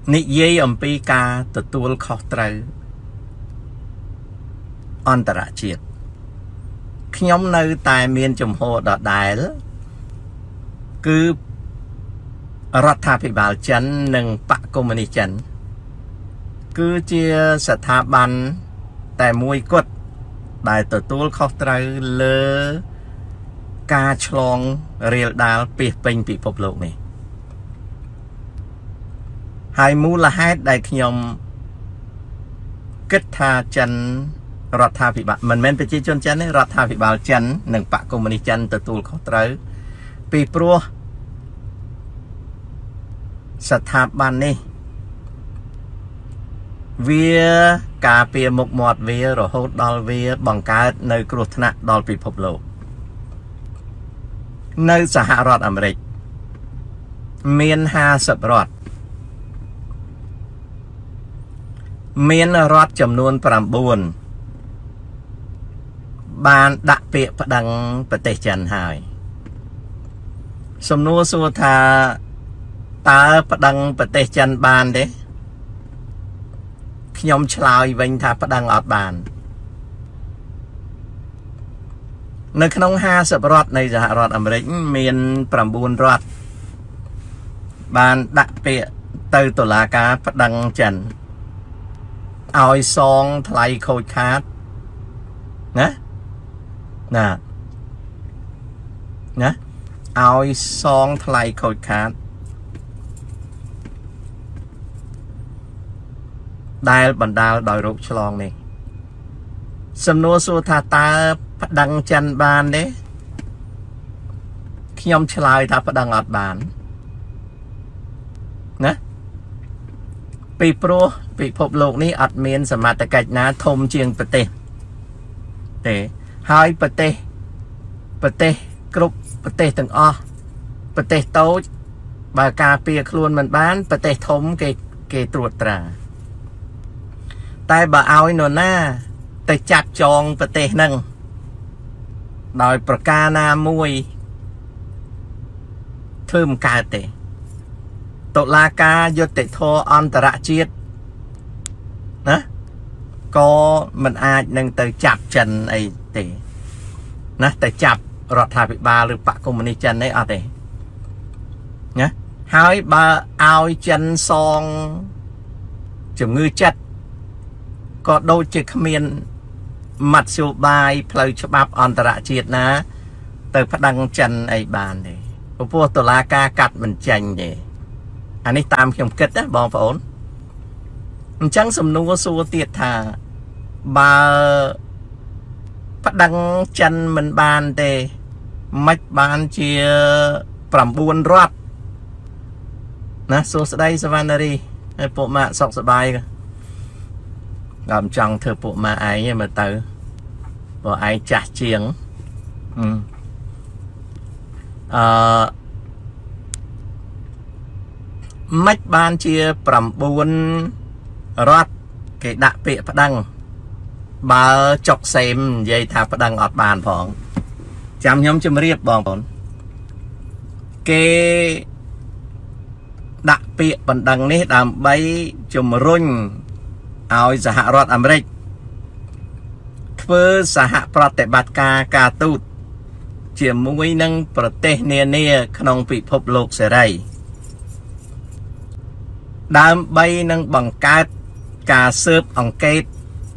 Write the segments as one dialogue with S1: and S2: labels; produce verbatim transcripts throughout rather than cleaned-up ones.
S1: นิយាយអំពីការទទួលខុសត្រូវអន្តរជាតិខ្ញុំនៅតែមានជំហរដដែលគឺរដ្ឋាភិបាលចិននិងបកកុម្មុយនីសចិនគឺជាស្ថាប័នតែមួយគត់ដែលទទួលខុសត្រូវលើការឆ្លងរាលដាលពាសពេញពិភពលោកនេះហើយមូលហេតុដែលខ្ញុំគិតថាចិនរដ្ឋាភិបាលមិនមែនប្រជាជនចិនទេរដ្ឋាភិបាលចិននិងបកកុម្មុយនីសចិនទទួលខុសត្រូវពីព្រោះស្ថាប័ននេះវាការពារមុខមាត់វារហូតដល់វាបង្កើតនៅគ្រោះថ្នាក់ដល់ពិភពលោកនៅសហរដ្ឋអាមេរិកមានห้าสิบរដ្ឋមានរដ្ឋចំនួនប្រាំបួនបានដាក់ពាក្យប្តឹងប្រទេសចិនហើយសំណួរសួរថាតើប្តឹងប្រទេសចិនបានទេខ្ញុំឆ្លើយវិញថាប្តឹងអត់បាននៅក្នុងห้าสิบរដ្ឋនៃសហរដ្ឋអាមេរិកមានប្រាំបួនរដ្ឋបានដាក់ពាក្យទៅតុលាការប្តឹងចិនឲ្យសងថ្លៃខូចខាតណាណាណាឲ្យសងថ្លៃខូចខាតដែលបណ្ដាលដោយโรคឆ្លងនេះសំណួរសួរថាតើប្តឹងចិនបានទេខ្ញុំឆ្លើយថាប្តឹងអត់បានណាពីព្រោះពិភពលោកនេះអត់មានសមត្ថកិច្ចណាធំជាងប្រទេសទេហើយប្រទេសប្រទេសគ្រប់ប្រទេសទាំងអស់ប្រទេសតូចបើការពារខ្លួនមិនបានប្រទេសធំគេគេត្រួតត្រាតែបើឲ្យនរណាទៅចាប់ចងប្រទេសហ្នឹងដោយប្រការណាមួយធ្វើមិនកើតទេតុលាការយុត្តិធម៌អន្តរជាតិណាក៏មិនអាចនឹងទៅចាប់ចិនអីទេណាទៅចាប់រដ្ឋាភិបាលឬបកកុម្មុយនីសចិនអីអត់ទេណាហើយបើឲ្យចិនសងជំងឺចិត្តក៏ដូចជាគ្មានមធ្យោបាយផ្លូវច្បាប់អន្តរជាតិណាទៅប្តឹងចិនអីបានទេព្រោះតុលាការកាត់មិនចាញ់ទេអានេះតាមខ្ញុំគិតណាបងប្អូនអញ្ចឹងសំណួរសួរទៀតថាបើប្តឹងចិនមិនបានទេមិនបានជាប្រាំបួនរដ្ឋណាសួស្ដីសវណ្ណារីហើយពួកម៉ាក់សុខសប្បាយក៏មិនចង់ធ្វើពួកម៉ាក់ឯងទេមើលទៅពួកឯងចាស់ជាងអឺមិនបានជាប្រាំបួនរដ្ឋគេដាក់ពាក្យប្តឹងបើចុកសេមនិយាយថាប្តឹងអត់បានផងចាំខ្ញុំជម្រាបបងប្អូនគេដាក់ពាក្យបណ្ដឹងនេះដើម្បីជំរុញឲ្យសហរដ្ឋអាមេរិកធ្វើសហប្រតិបត្តិការការទូតជាមួយនឹងប្រទេសនានាក្នុងពិភពលោកសេរីដើម្បីនឹងបង្កើតការស៊ើបអង្កេត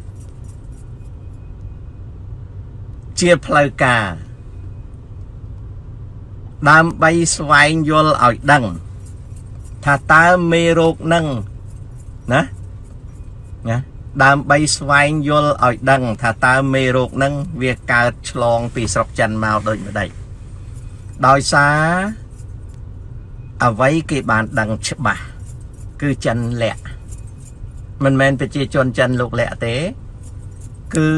S1: ជាផ្លូវការដើម្បីស្វែងយល់ឲ្យដឹងថាតើមេរោគនឹងណាណាដើម្បីស្វែងយល់ឲ្យដឹងថាតើមេរោគនឹងវាកើតឆ្លងពីស្រុកចិនមកដូចម្ដេចដោយសារអ្វីគេបានដឹងច្បាស់គឺចិនលាក់មិនមែនប្រជាជនចិនលោកលាក់ទេគឺ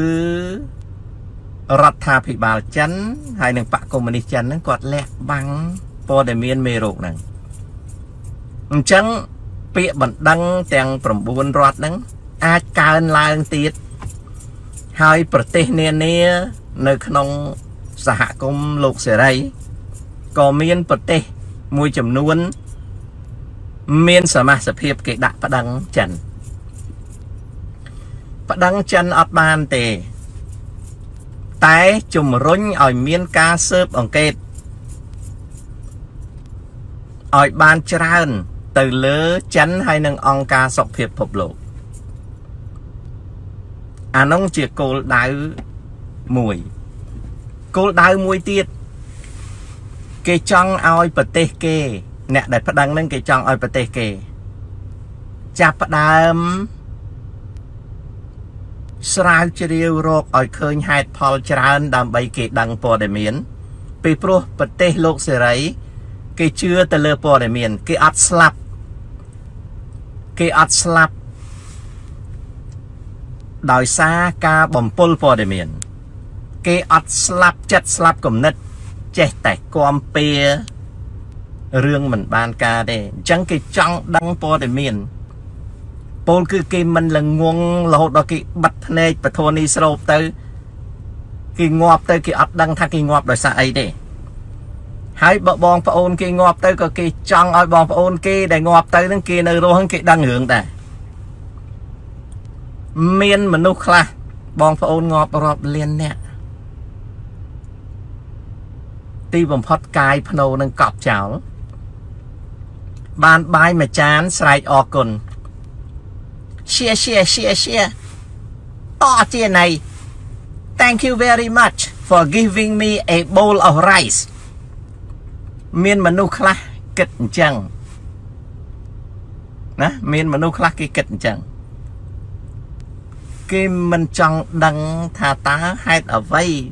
S1: រដ្ឋាភិបាលចិនហើយនិងបកកុម្មុយនីសចិនហ្នឹងគាត់លាក់បាំងព័ត៌មានមេរោគហ្នឹងអញ្ចឹងពាក្យបណ្ដឹងទាំងប្រាំបួនរដ្ឋហ្នឹងអាចកើនឡើងទៀតហើយប្រទេសនានានៅក្នុងសហគមន៍លោកសេរីក៏មានប្រទេសមួយចំនួន miên sở mà sở phiếp cái đạ bà đăng chân bà đăng chân ọt bàn tề tái chùm rung ở miên ca sớp ổng kết ở bàn tràn từ lỡ chắn hay nâng ong ca sọc phiếp phục lộ à nông chỉ cô đáy mùi cô đáy mùi tiết cái trong oi bật tê kê nè để phát đăng nâng cái trong oi bật tê kê chạp đàm srao chiêu rộp oi khơi hạt phol tràn đàm bay kê đăng bò để miến vì pro bật tê lục sẽ rấy cái chưa tờ lơ bò để miến cái át slap cái át slap đòi xa ca bầm pol bò để miến cái át slap chất slap cầm nít chết tại con pê rương mình ban ca đây chẳng cái trong đăng bò để miến pol cứ cái mình là ngon là hột đó cái bắt này và thôn đi sâu tới cái ngọt tới cái át đăng thang cái ngọt đòi xa ấy đây hãy bọ bong phải ôn cái ngọt tới có cái trong ai bong phải ôn cái để ngọt tới đến kia nơi đâu hơn cái đăng hưởng ta miên mà nô khla bong phải ôn ngọt rọp liền nè ti bầm phật cài phano nâng cọp chảo ban bài mà chán sài o cồn share share share share to tiền này thank you very much for giving me a bowl of rice miên mà nô khla kịch chẳng nè miên mà nô khla cái kịch chẳng cái mình trong đăng thà tá hay ở vây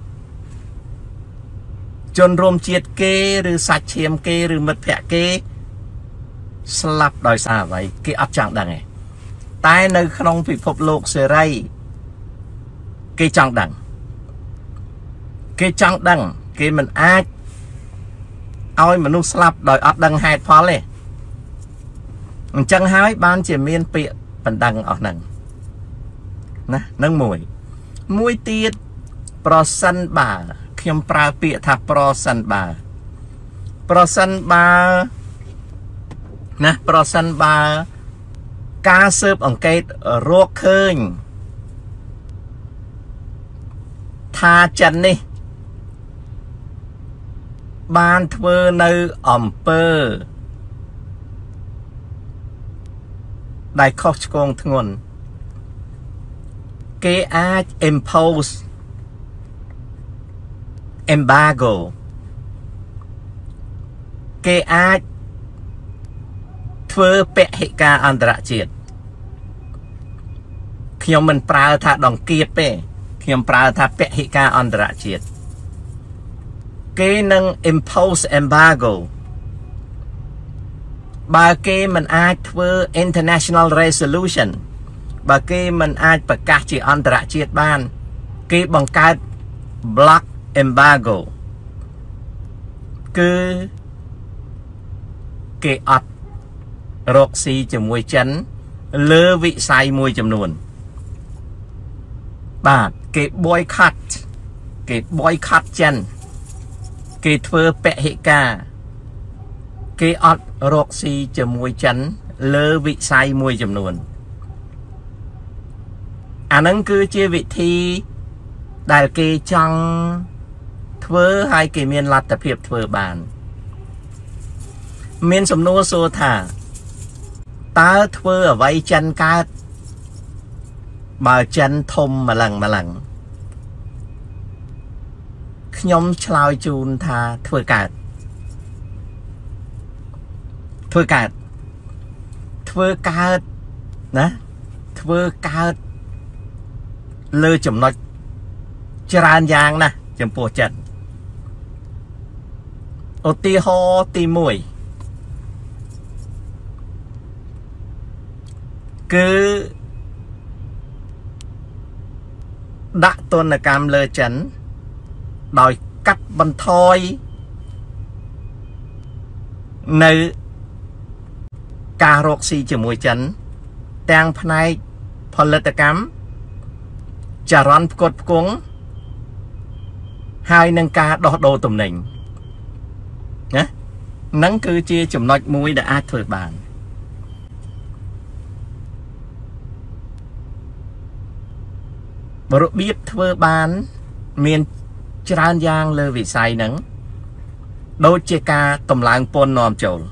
S1: chôn rôm chiết kê rồi sạch chiêm kê rồi mật phẹ kê slap đòi xa vậy cái ấp chẳng đằng này tai nơi không bị phục lục sợi ray cái chẳng đằng cái chẳng đằng cái mình ai ôi mà nụ slap đòi ấp đằng hai phó lệ chẳng hái ban chỉ miên bịa phần đằng ở đằng nè nâng mùi mùi tiết pro sân bà khiêm pra bịa thà pro sân bà pro sân bà nè pro sân bà ca sớp ổng kết rốt khơi tha chân đi ban thơ nơi ẩm pơ đại khóc con thôn cái ai impose embargo cái ai thơ bẹ hệ ca anh đã chết khi mình prao thà đòn kiếp bê khi mình prao thà bẹ hệ ca anh đã chết cái nâng impose embargo bà cái mình ai thơ international resolution bà cái mình ai bà cá chỉ anh đã chết ban cái bằng cái block embargo cứ cái ắt rốt xì cho mùi chấn lơ vị sai mùi chầm nuồn bà cái boycott cái boycott chân cái thơ bẹ hệ ca cái ắt rốt xì cho mùi chấn lơ vị sai mùi chầm nuồn à nâng cứ chia vị thi đại kỳ trong thơ hai kỳ miền lạt tập hiệp thơ bàn miền sầm nô xô thả ta thơ ở vay chân cát bà chân thôm mà lần mà lần nhóm chào chun thà thơ cát thơ cát thơ cát nè thơ cát lơ chấm nói tràn giang nè chấm po trận ô ti ho ti mùi cứ đã tôn là cam lơ chấn đòi cắt bần thôi nơi cà rốt xì chấm mùi chấn tang phnaiផលិតកម្មចរន្តផ្គត់ផ្គង់ហើយនឹងការដោះដូរទំនិញណាហ្នឹងគឺជាចំណុចមួយដែលអាចធ្វើបានរបៀបធ្វើបានមានច្រើនយ៉ាងលើវិស័យហ្នឹងដូចជាការតម្លើងពន្ធនាំចូល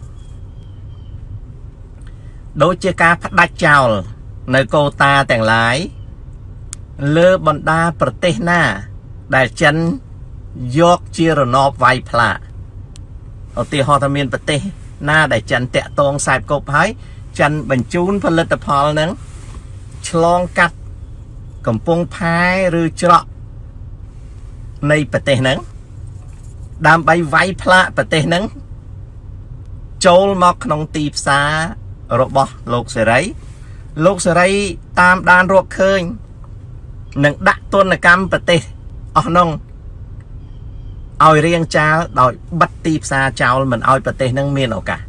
S1: ដូចជាការផ្ដាច់ចោលនៅកូតាទាំងឡាយលើបណ្ដាប្រទេសណាដែលចិនយកជារណបវាយផ្លាកឧទាហរណ៍ថាមានប្រទេសណាដែលចិនតាក់ទងខ្សែគប់ហើយចិនបញ្ជូនផលិតផលហ្នឹងឆ្លងកាត់កំពង់ផែឬច្រកនៃប្រទេសហ្នឹងដើម្បីវាយផ្លាកប្រទេសហ្នឹងចូលមកក្នុងទីផ្សាររបស់លោកសេរីលោកសេរីតាមដានរកឃើញនឹងដាក់ទណ្ឌកម្មប្រទេសអស់នោះឲ្យរៀងចាលដោយបិទទីផ្សារចោលមិនឲ្យប្រទេសហ្នឹងមានឱកាស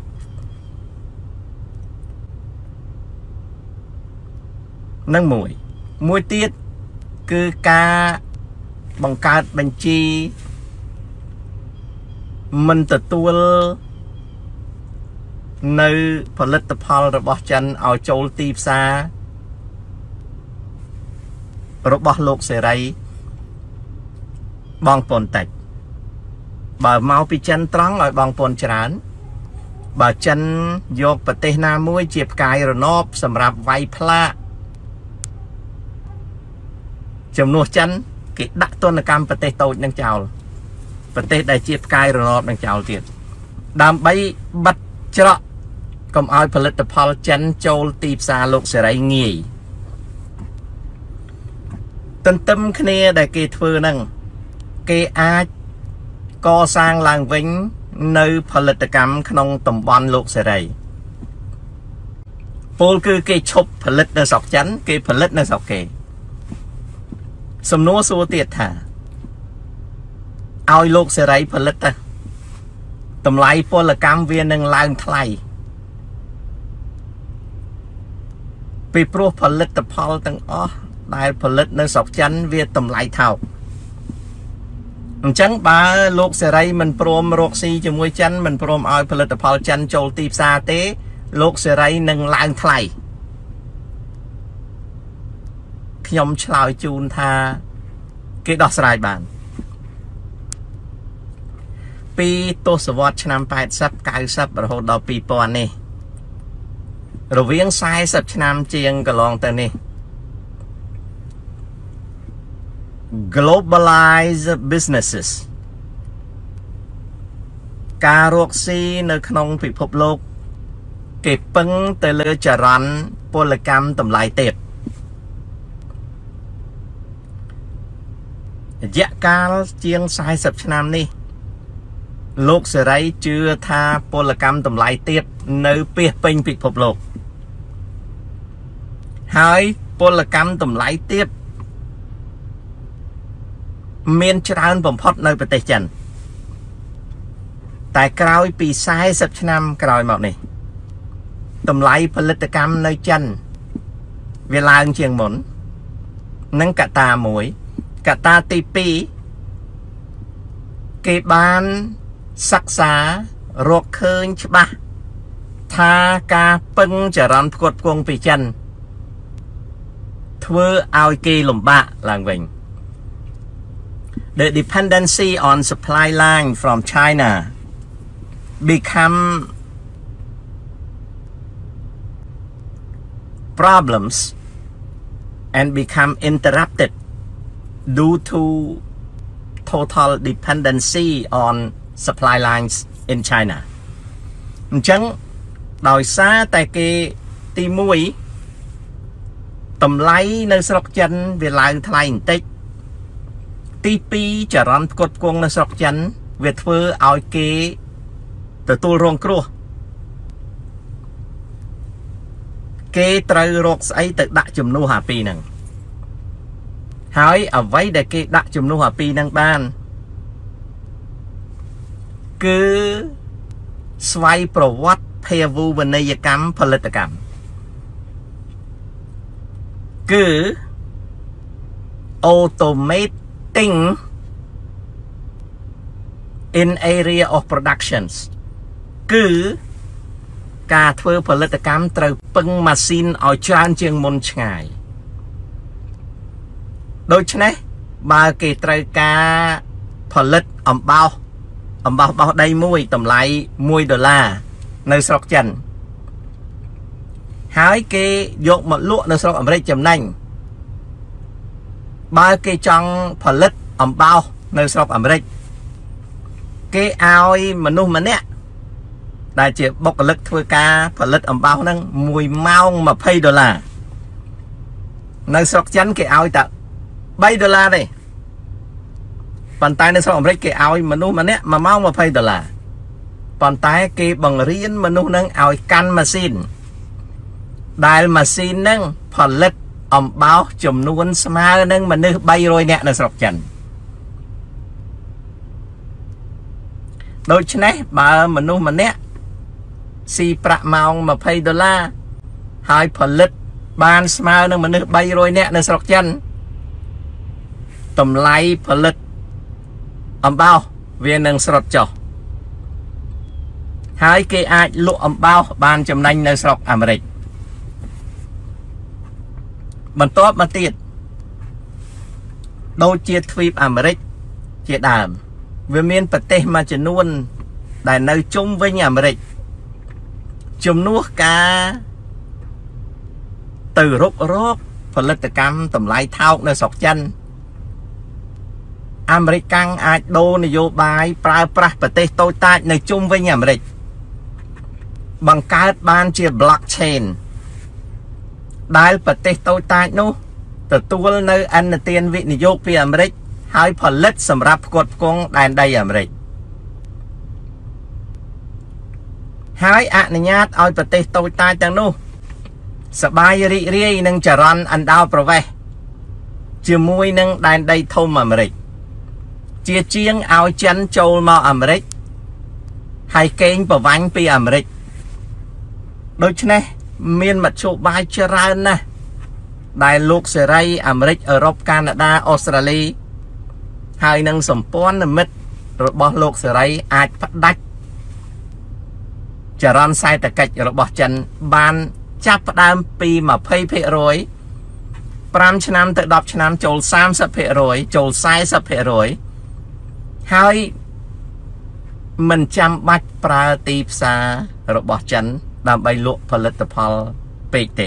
S1: នឹងមួយមួយទៀតគឺការបង្កើតបញ្ជីមិនទទួលនៅផលិតផលរបស់ចិនឲ្យចូលទីផ្សាររបស់លោកសេរីបងប្អូនតិចបើមកពីចិនត្រង់ឲ្យបងប្អូនច្រើនបើចិនយកប្រទេសណាមួយជាផ្កាយរណបសម្រាប់វាយផ្លាកចំនួនចិនគេដាក់ទណ្ឌកម្មប្រទេសតូចនឹងចោលប្រទេសដែលជាផ្កាយរណបនឹងចោលទៀតដើម្បីបិទច្រកកុំឲ្យផលិតផលចិនចូលទីផ្សារលោកសេរីងាយទន្ទឹមគ្នាដែលគេធ្វើហ្នឹងគេអាចកសាងឡើងវិញនៅផលិតកម្មក្នុងតំបន់លោកសេរីពលគឺគេឈប់ផលិតនៅស្រុកចិនគេផលិតនៅស្រុកគេសំណួរសួរទៀតថាឲ្យលោកសេរីផលិតទៅតម្លៃពលកម្មវានឹងឡើងថ្លៃពីព្រោះផលិតផលទាំងអស់ដែលផលិតនៅស្រុកចិនវាតម្លៃថោកអញ្ចឹងបើលោកសេរីមិនព្រមរកស៊ីជាមួយចិនមិនព្រមឲ្យផលិតផលចិនចូលទីផ្សារទេលោកសេរីនឹងឡើងថ្លៃខ្ញុំឆ្លើយជូនថាគេដោះស្រាយបានពីទសវត្សរ៍ឆ្នាំ八十 九十រហូតដល់ពីរពាន់នេះរវាង40ឆ្នាំជាងកន្លងទៅនេះ globalized businesses ការរកស៊ីនៅក្នុងពិភពលោកគេពឹងទៅលើចរន្តពលកម្មតម្លៃទាបរយៈកាលជាង40ឆ្នាំនេះលោកសេរីជឿថាពលកម្មតម្លៃទាបនៅពាសពេញពិភពលោកហើយពលកម្មតម្លៃទាបមានច្រើនបំផុតនៅប្រទេសចិនតែក្រោយពី40ឆ្នាំក្រោយមកនេះតម្លៃផលិតកម្មនៅចិនវាឡើងជាងមុននឹងកត្តាមួយកត្តាទីពីរគេបានសិក្សារកឃើញច្បាស់ថាការពឹងចរន្តផ្គត់ផ្គង់ពីចិនធ្វើឲ្យគេលំបាកឡើងវិញ The dependency on supply line from China become problems and become interrupted due to total dependency on supply lines in China អញ្ចឹងដោយសារតែគេទីមួយតម្លៃនៅស្រុកចិនវាឡើងថ្លៃបន្តិចទីពីរចរន្តផ្គត់ផ្គង់នៅស្រុកចិនវាធ្វើឲ្យគេទទួលរងគ្រោះគេត្រូវរកស្អីទៅដាក់ជំនួសអាពីរហ្នឹងហើយអ្វីដែលគេដាក់ជំនួសអាពីរហ្នឹងបានគឺស្វ័យប្រវត្តិភាវូបនីយកម្មផលិតកម្មគឺ automating in area of productions គឺការធ្វើផលិតកម្មត្រូវពឹងម៉ាស៊ីនឲ្យច្រើនជាងមុនឆ្ងាយ đôi chân này bà kì trời caផលិតអំបោសអំបោសបោសដីមួយតម្លៃមួយដុល្លារនៅស្រុកចិនហើយគេយកមកលក់នៅស្រុកអាមេរិកចំណេញបើគេចង់ផលិតអំបោសនៅស្រុកអាមេរិកគេឲ្យមនុស្សម្នាក់ដែលជាបុគ្គលិកធ្វើការផលិតអំបោសហ្នឹងមួយម៉ោងยี่สิบដុល្លារនៅស្រុកចិនគេឲ្យតែ3ដុល្លារទេប៉ុន្តែនៅស្រុកអាមេរិកគេឲ្យមនុស្សម្នាក់មួយម៉ោងยี่สิบដុល្លារប៉ុន្តែគេបង្រៀនមនុស្សហ្នឹងឲ្យកាន់ម៉ាស៊ីនដែលម៉ាស៊ីនហ្នឹងផលិតអំបោសចំនួនស្មើនឹងមនុស្សបីរយនាក់នៅស្រុកចិនដូច្នេះបើមនុស្សម្នាក់ស៊ីប្រាក់ម៉ោងยี่สิบដុល្លារហើយផលិតបានស្មើនឹងមនុស្សបីរយនាក់នៅស្រុកចិនតម្លៃផលិតអំបោសវានឹងស្រុតចុះហើយគេអាចលក់អំបោសបានចំណេញនៅស្រុកអាមេរិកបន្ទាប់មកទៀតដូចជាទ្វីបអាមេរិកជាដើមវាមានប្រទេសមួយចំនួនដែលនៅជុំវិញអាមេរិកជំនួសការទៅរុករកផលិតកម្មតម្លៃថោកនៅស្រុកចិនអាមេរិកកាំងអាចដូរនយោបាយប្រើប្រាស់ប្រទេសតូចតាចនៅជុំវិញអាមេរិកបង្កើតបានជា blockchain ដែលប្រទេសតូចតាចនោះទទួលនៅអនុទានវិនិយោគពីអាមេរិកហើយផលិតសម្រាប់ផ្គត់ផ្គង់ដែនដីអាមេរិកហើយអនុញ្ញាតឲ្យប្រទេសតូចតាចទាំងនោះសប្បាយរីករាយនឹងចរន្តអណ្ដោប្រវេសន៍ជាមួយនឹងដែនដីធំអាមេរិកជាជាងឲ្យចិនចូលមកអាមេរិកហើយកេងប្រវាញ់ពីអាមេរិកដូច្នេះមានមធ្យោបាយច្រើនណាស់ដែលលោកសេរីអាមេរិកអឺរ៉ុបកាណាដាអូស្ត្រាលីហើយនឹងសម្ព័ន្ធមិត្តរបស់លោកសេរីអាចផ្ដាច់ចរន្តសេដ្ឋកិច្ចរបស់ចិនបានចាប់ផ្ដើមពីยี่สิบភាគរយห้าឆ្នាំទៅដប់ឆ្នាំចូលសាមសិបភាគរយចូលสี่สิบភាគរយហើយមិនចាំបាច់ប្រើទីផ្សាររបស់ចិនដើម្បីលក់ផលិតផលពេកទេ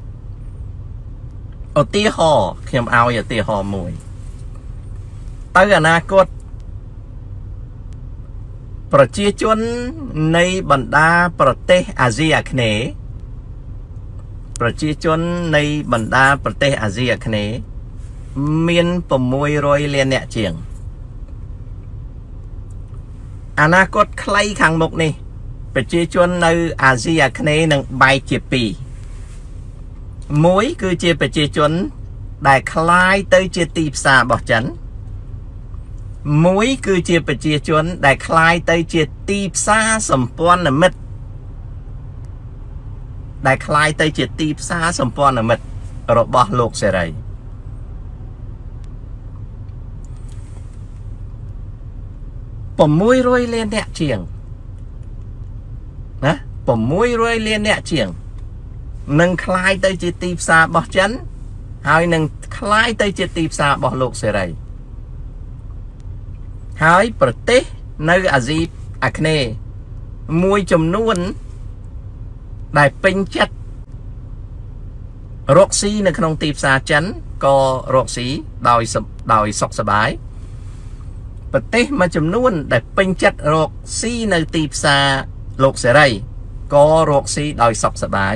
S1: ឧទាហរណ៍ខ្ញុំឲ្យឧទាហរណ៍មួយទៅអនាគតប្រជាជននៃបណ្ដាប្រទេសអាស៊ីអាគ្នេយ៍ប្រជាជននៃបណ្ដាប្រទេសអាស៊ីអាគ្នេយ៍មានsáuរយលានអ្នកជាងអនាគតខ្លីខាងមុខនេះប្រជាជននៅអាស៊ីអាគ្នេយ៍នឹងបែកជាពីរមួយគឺជាប្រជាជនដែលคล้ายទៅជាទីផ្សាររបស់ចិនមួយគឺជាប្រជាជនដែលคล้ายទៅជាទីផ្សារសម្ព័ន្ធមិត្តដែលคล้ายទៅជាទីផ្សារសម្ព័ន្ធមិត្តរបស់លោកសេរីsáuរយលានអ្នកជាងណាsáuរយលានអ្នកជាងនឹងคล้ายទៅជាទីផ្សាររបស់ចិនហើយនឹងคล้ายទៅជាទីផ្សាររបស់លោកសេរីហើយប្រទេសនៅអាស៊ីអាគ្នេយ៍មួយចំនួនដែលពេញចិត្តរកស៊ីនៅក្នុងទីផ្សារចិនក៏រកស៊ីដោយដោយសុខសប្បាយប្រទេសមួយចំនួនដែលពេញចិត្តរកស៊ីនៅទីផ្សារលោកសេរីក៏រកស៊ីដោយសុខសប្បាយ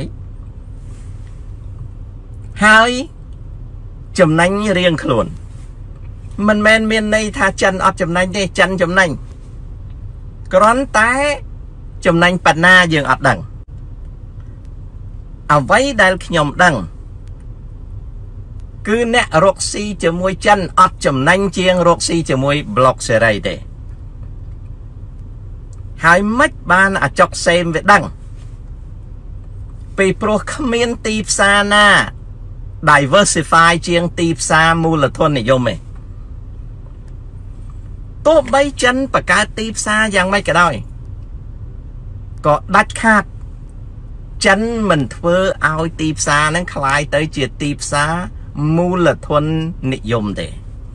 S1: ហើយចំណេញរៀងខ្លួនមិនមែនមានន័យថាចិនអត់ចំណេញទេចិនចំណេញគ្រាន់តែចំណេញប៉ុណ្ណាយើងអត់ដឹងអ្វីដែលខ្ញុំដឹងគឺអ្នករកស៊ីជាមួយចិនអត់ចំណេញជាងរកស៊ីជាមួយប្លុកសេរីទេហើយមិនបានអាចុកសេមវាដឹងពីព្រោះគ្មានទីផ្សារណា diversify ជាងទីផ្សារមូលធននិយមទេទោះបីចិនបង្កើតទីផ្សារយ៉ាងម៉េចក៏ដោយក៏ដាច់ខាតចិនមិនធ្វើឲ្យទីផ្សារហ្នឹងคล้ายទៅជាទីផ្សារមូលធននិយមទេ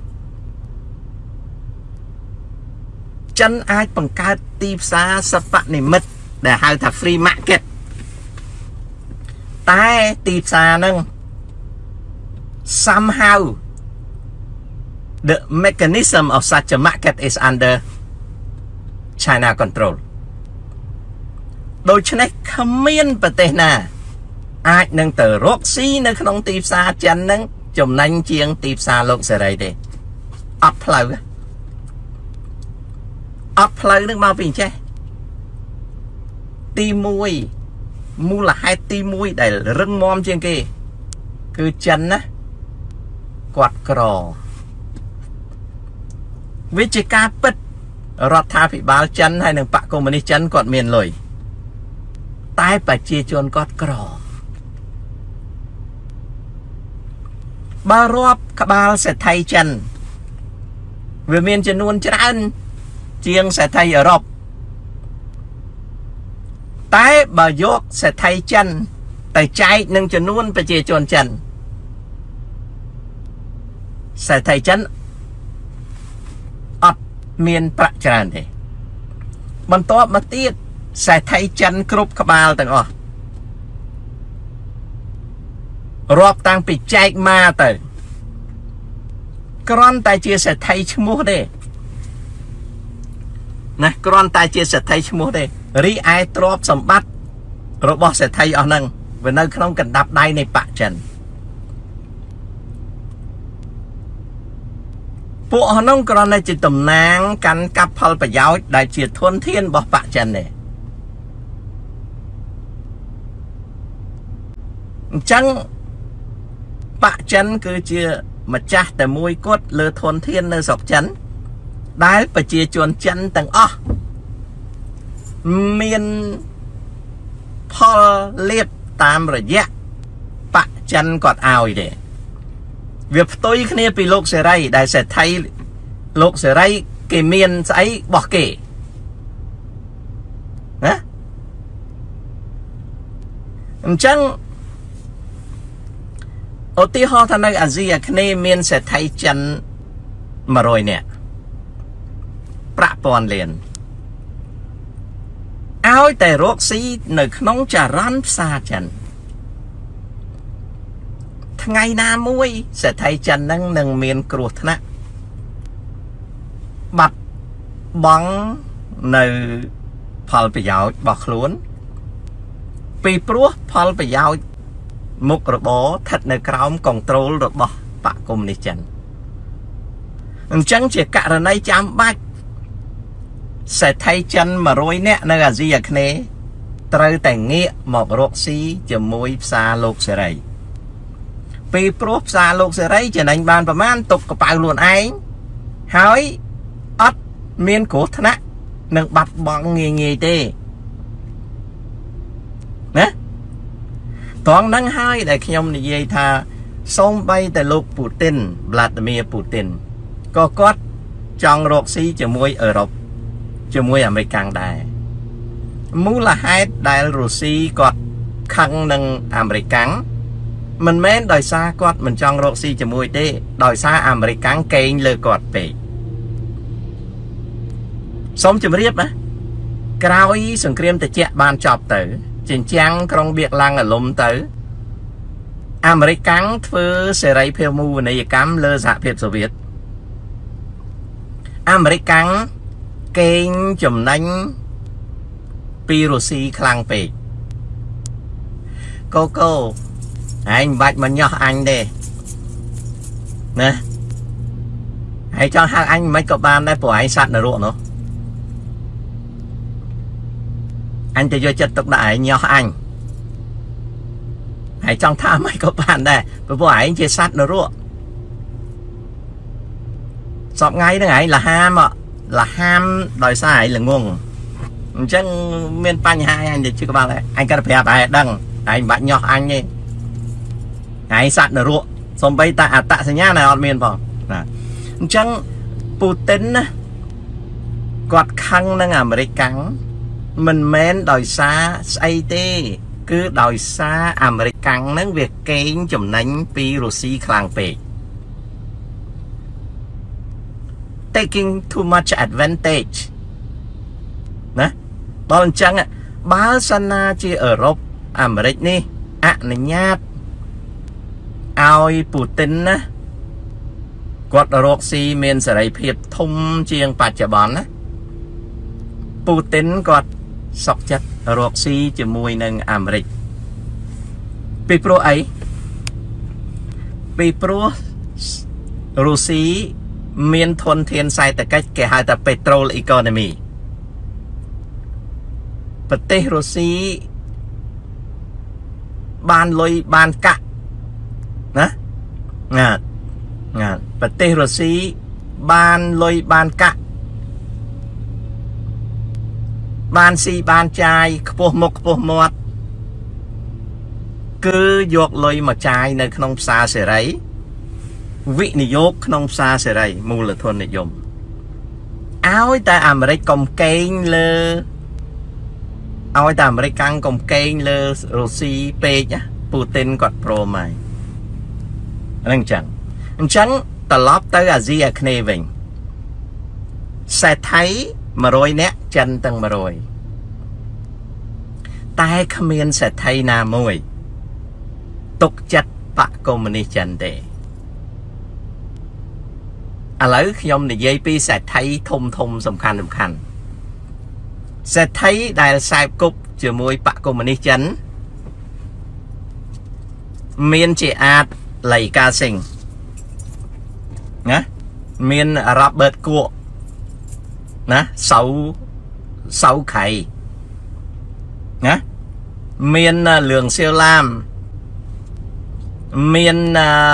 S1: ចិនអាចបង្កើតទីផ្សារសិប្បនិមិត្តដែលហៅថា free market តែទីផ្សារហ្នឹង somehow the mechanism of such a market is under China control ដូច្នេះគ្មានប្រទេសណាអាចនឹងទៅរកស៊ីនៅក្នុងទីផ្សារចិនហ្នឹងចំណេញជាងទីផ្សារលោកសេរីទេអត់ផ្លូវអត់ផ្លូវនឹងមកពីអញ្ចេះទីមួយមូលហេតុទីមួយដែលរឹងមាំជាងគេគឺចិនណាគាត់ក្រវិជាការពិតរដ្ឋាភិបាលចិនហើយនិងបកកុម្មុយនីសចិនគាត់មានលុយតែប្រជាជនគាត់ក្របើរាប់ក្បាលសេដ្ឋីចិនវាមានចំនួនច្រើនជាងសេដ្ឋីអឺរ៉ុបតែបើយកសេដ្ឋីចិនទៅចែកនឹងចំនួនប្រជាជនចិនសេដ្ឋីចិនអត់មានប្រាក់ច្រើនទេបន្ទាប់មកទៀតសេដ្ឋីចិនគ្រប់ក្បាលទាំងអស់រាប់តាំងពីចែកមកទៅគ្រាន់តែជាសេដ្ឋីឈ្មោះទេណាគ្រាន់តែជាសេដ្ឋីឈ្មោះទេរីឯទ្រព្យសម្បត្តិរបស់សេដ្ឋីអស់ហ្នឹងវានៅក្នុងកណ្ដាប់ដៃនៃបកចិនពួកអស់ហ្នឹងគ្រាន់តែជាតំណាងកាន់កាប់ផលប្រយោជន៍ដែលជាធនធានរបស់បកចិនទេអញ្ចឹងបកចិនគឺជាម្ចាស់តែមួយគត់លើធនធាននៅស្រុកចិនដែលប្រជាជនចិនទាំងអស់មានផលលាភតាមរយៈបកចិនគាត់ឲ្យទេវាផ្ទុយគ្នាពីលោកសេរីដែលសេដ្ឋីលោកសេរីគេមានស្អីបោះគេណាអញ្ចឹងឧទាហរណ៍ថានៅអាស៊ីអាគ្នេយ៍មានសេដ្ឋីចិនមួយរយនាក់ប្រាក់ពាន់លានឲ្យតែរកស៊ីនៅក្នុងចរន្តផ្សារចិនថ្ងៃណាមួយសេដ្ឋីចិននឹងនឹងមានគ្រោះថ្នាក់បាត់បង់នៅផលប្រយោជន៍របស់ខ្លួនពីព្រោះផលប្រយោជន៍មុខរបរស្ថិតនៅក្រោមគន្ត្រូលរបស់បកកុម្មុយនីសចិនអញ្ចឹងជាករណីចាំបាច់សេដ្ឋីចិនមួយរយនាក់នៅអាស៊ីអាគ្នេយ៍ត្រូវតែងាកមករកស៊ីជាមួយផ្សារលោកសេរីពីព្រោះផ្សារលោកសេរីចំណេញបានប្រមាណទុកកប៉ៅខ្លួនឯងហើយអត់មានគ្រោះថ្នាក់នឹងបាត់បង់ងាយងាយទេណាត្រង់ហ្នឹងហើយដែលខ្ញុំនិយាយថាសូម្បីតែលោកពូទីន Vladimir Putin ក៏គាត់ចង់រកស៊ីជាមួយអឺរ៉ុបជាមួយអាមេរិកដែរមូលហេតុដែលរុស្ស៊ីគាត់ខឹងនឹងអាមេរិកមិនមែនដោយសារគាត់មិនចង់រកស៊ីជាមួយទេដោយសារអាមេរិកកេងលើគាត់ពេកសូមជម្រាបណាក្រោយសង្គ្រាមត្រជាក់បានចប់ទៅចិញ្ចាំងក្រុងបៀកឡាំងអលុំទៅអាមេរិកធ្វើសេរីភាវនីយកម្មលើសហភាពសូវៀតអាមេរិកកេងចំណេញពីរុស្ស៊ីខ្លាំងពេកកូកូឯងមិនបាច់មកញាស់អញទេណាហើយចង់ហៅអញមិនក៏បានដែរព្រោះឯងសัตว์នរកនោះអញទៅយកចិត្តទុកដាក់ឯងញាស់អញហើយចង់ថាមិនក៏បានដែរព្រោះឯងជាសัตว์នរកសពថ្ងៃហ្នឹងឯងលហាមលហាមដោយសារឯងល្ងងអញ្ចឹងមានបញ្ហាអញទៅជឿក្បាលដែរអញគាត់ប្រាប់ឯងដឹងឯងមិនបាច់ញាស់អញទេឯងសัตว์នរកសំបីតាអត្តសញ្ញាណឯងអត់មានផងណាអញ្ចឹងពូទីនណាគាត់ខឹងនឹងអាមេរិកមិនមែនដោយសារស្អីទេ cứ đòi xa American nâng việc kênh chùm nánh pi Russia khlang bệ taking too much advantage nè bọn chẳng ạ bá sana chi ở Europe Americ ní ạ này nhát ai Putin á quạt Russia miền sẽ đầy phiệt thông chiêng bạch chả bọn á Putin quạt sọc chất Russia cho mùi nâng Americ vì pro ấy vì pro Russia miền thuần thiên sai tại cách kể hai tập petrol economyประเทศรัสเซียบ้านลอยบ้านกะนะงานงานประเทศรัสเซียบ้านลอยบ้านกะบ้านซีบ้านใจขบมกขบมดคือยกลอยมาใจในขนมซาเสไรวินิยกขนมซาเสไรมูลทนนิยมเอาแต่อเมริกกลมเก่งเลยเอาแต่อเมริกันกลมเก่งเลยรัสเซียเปย์นะปูตินกดโปรใหม่นั่งจังจังตลอดtớiอาเซียคเนวิงเศรษฐีมาโรยเนี้ยจันตังมาโรยตายขมิ้นเศรษฐีนามวยตกจัดปะคอมมิวนิสต์จันเดอะไรขยมในยัยปีเศรษฐีทมทมสำคัญสำคัญเศรษฐีได้สายกุบจะมวยปะคอมมิวนิสต์จันเมียนเจอาดไหลกาสิงนะเมียนรับเบิดกัวนะเสาเสาไข่นะเมียนเหลืองเซียวลามเมียน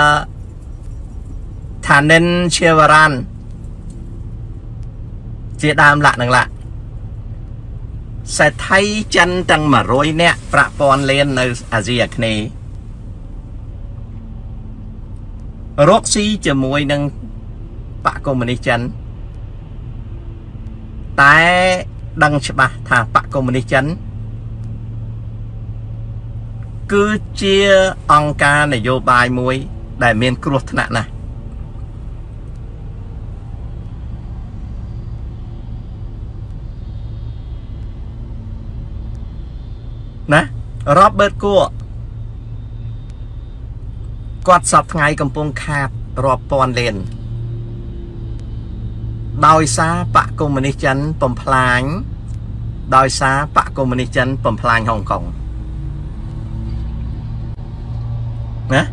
S1: ฐานเน้นเชวารันเจดามละนั่งละเศรษฐีจันตังมาโรยเนี่ยประปอนเลนในอาเซียคเนรกซีจะมวยนังปะคอมมิวนิสต์จันแต่ดังฉบับถ้าปะคอมมิวนิสต์จันคือเชียองการนโยบายมวยได้เมียนกรุธนะนะนะรอบเบิร์ดกัวกอดสอบไงกำปงขาดรอบปอนเลนดอยซาปะคอมมิวนิสต์จันปมพลายดอยซาปะคอมมิวนิสต์จันปมพลายฮ่องกงนะ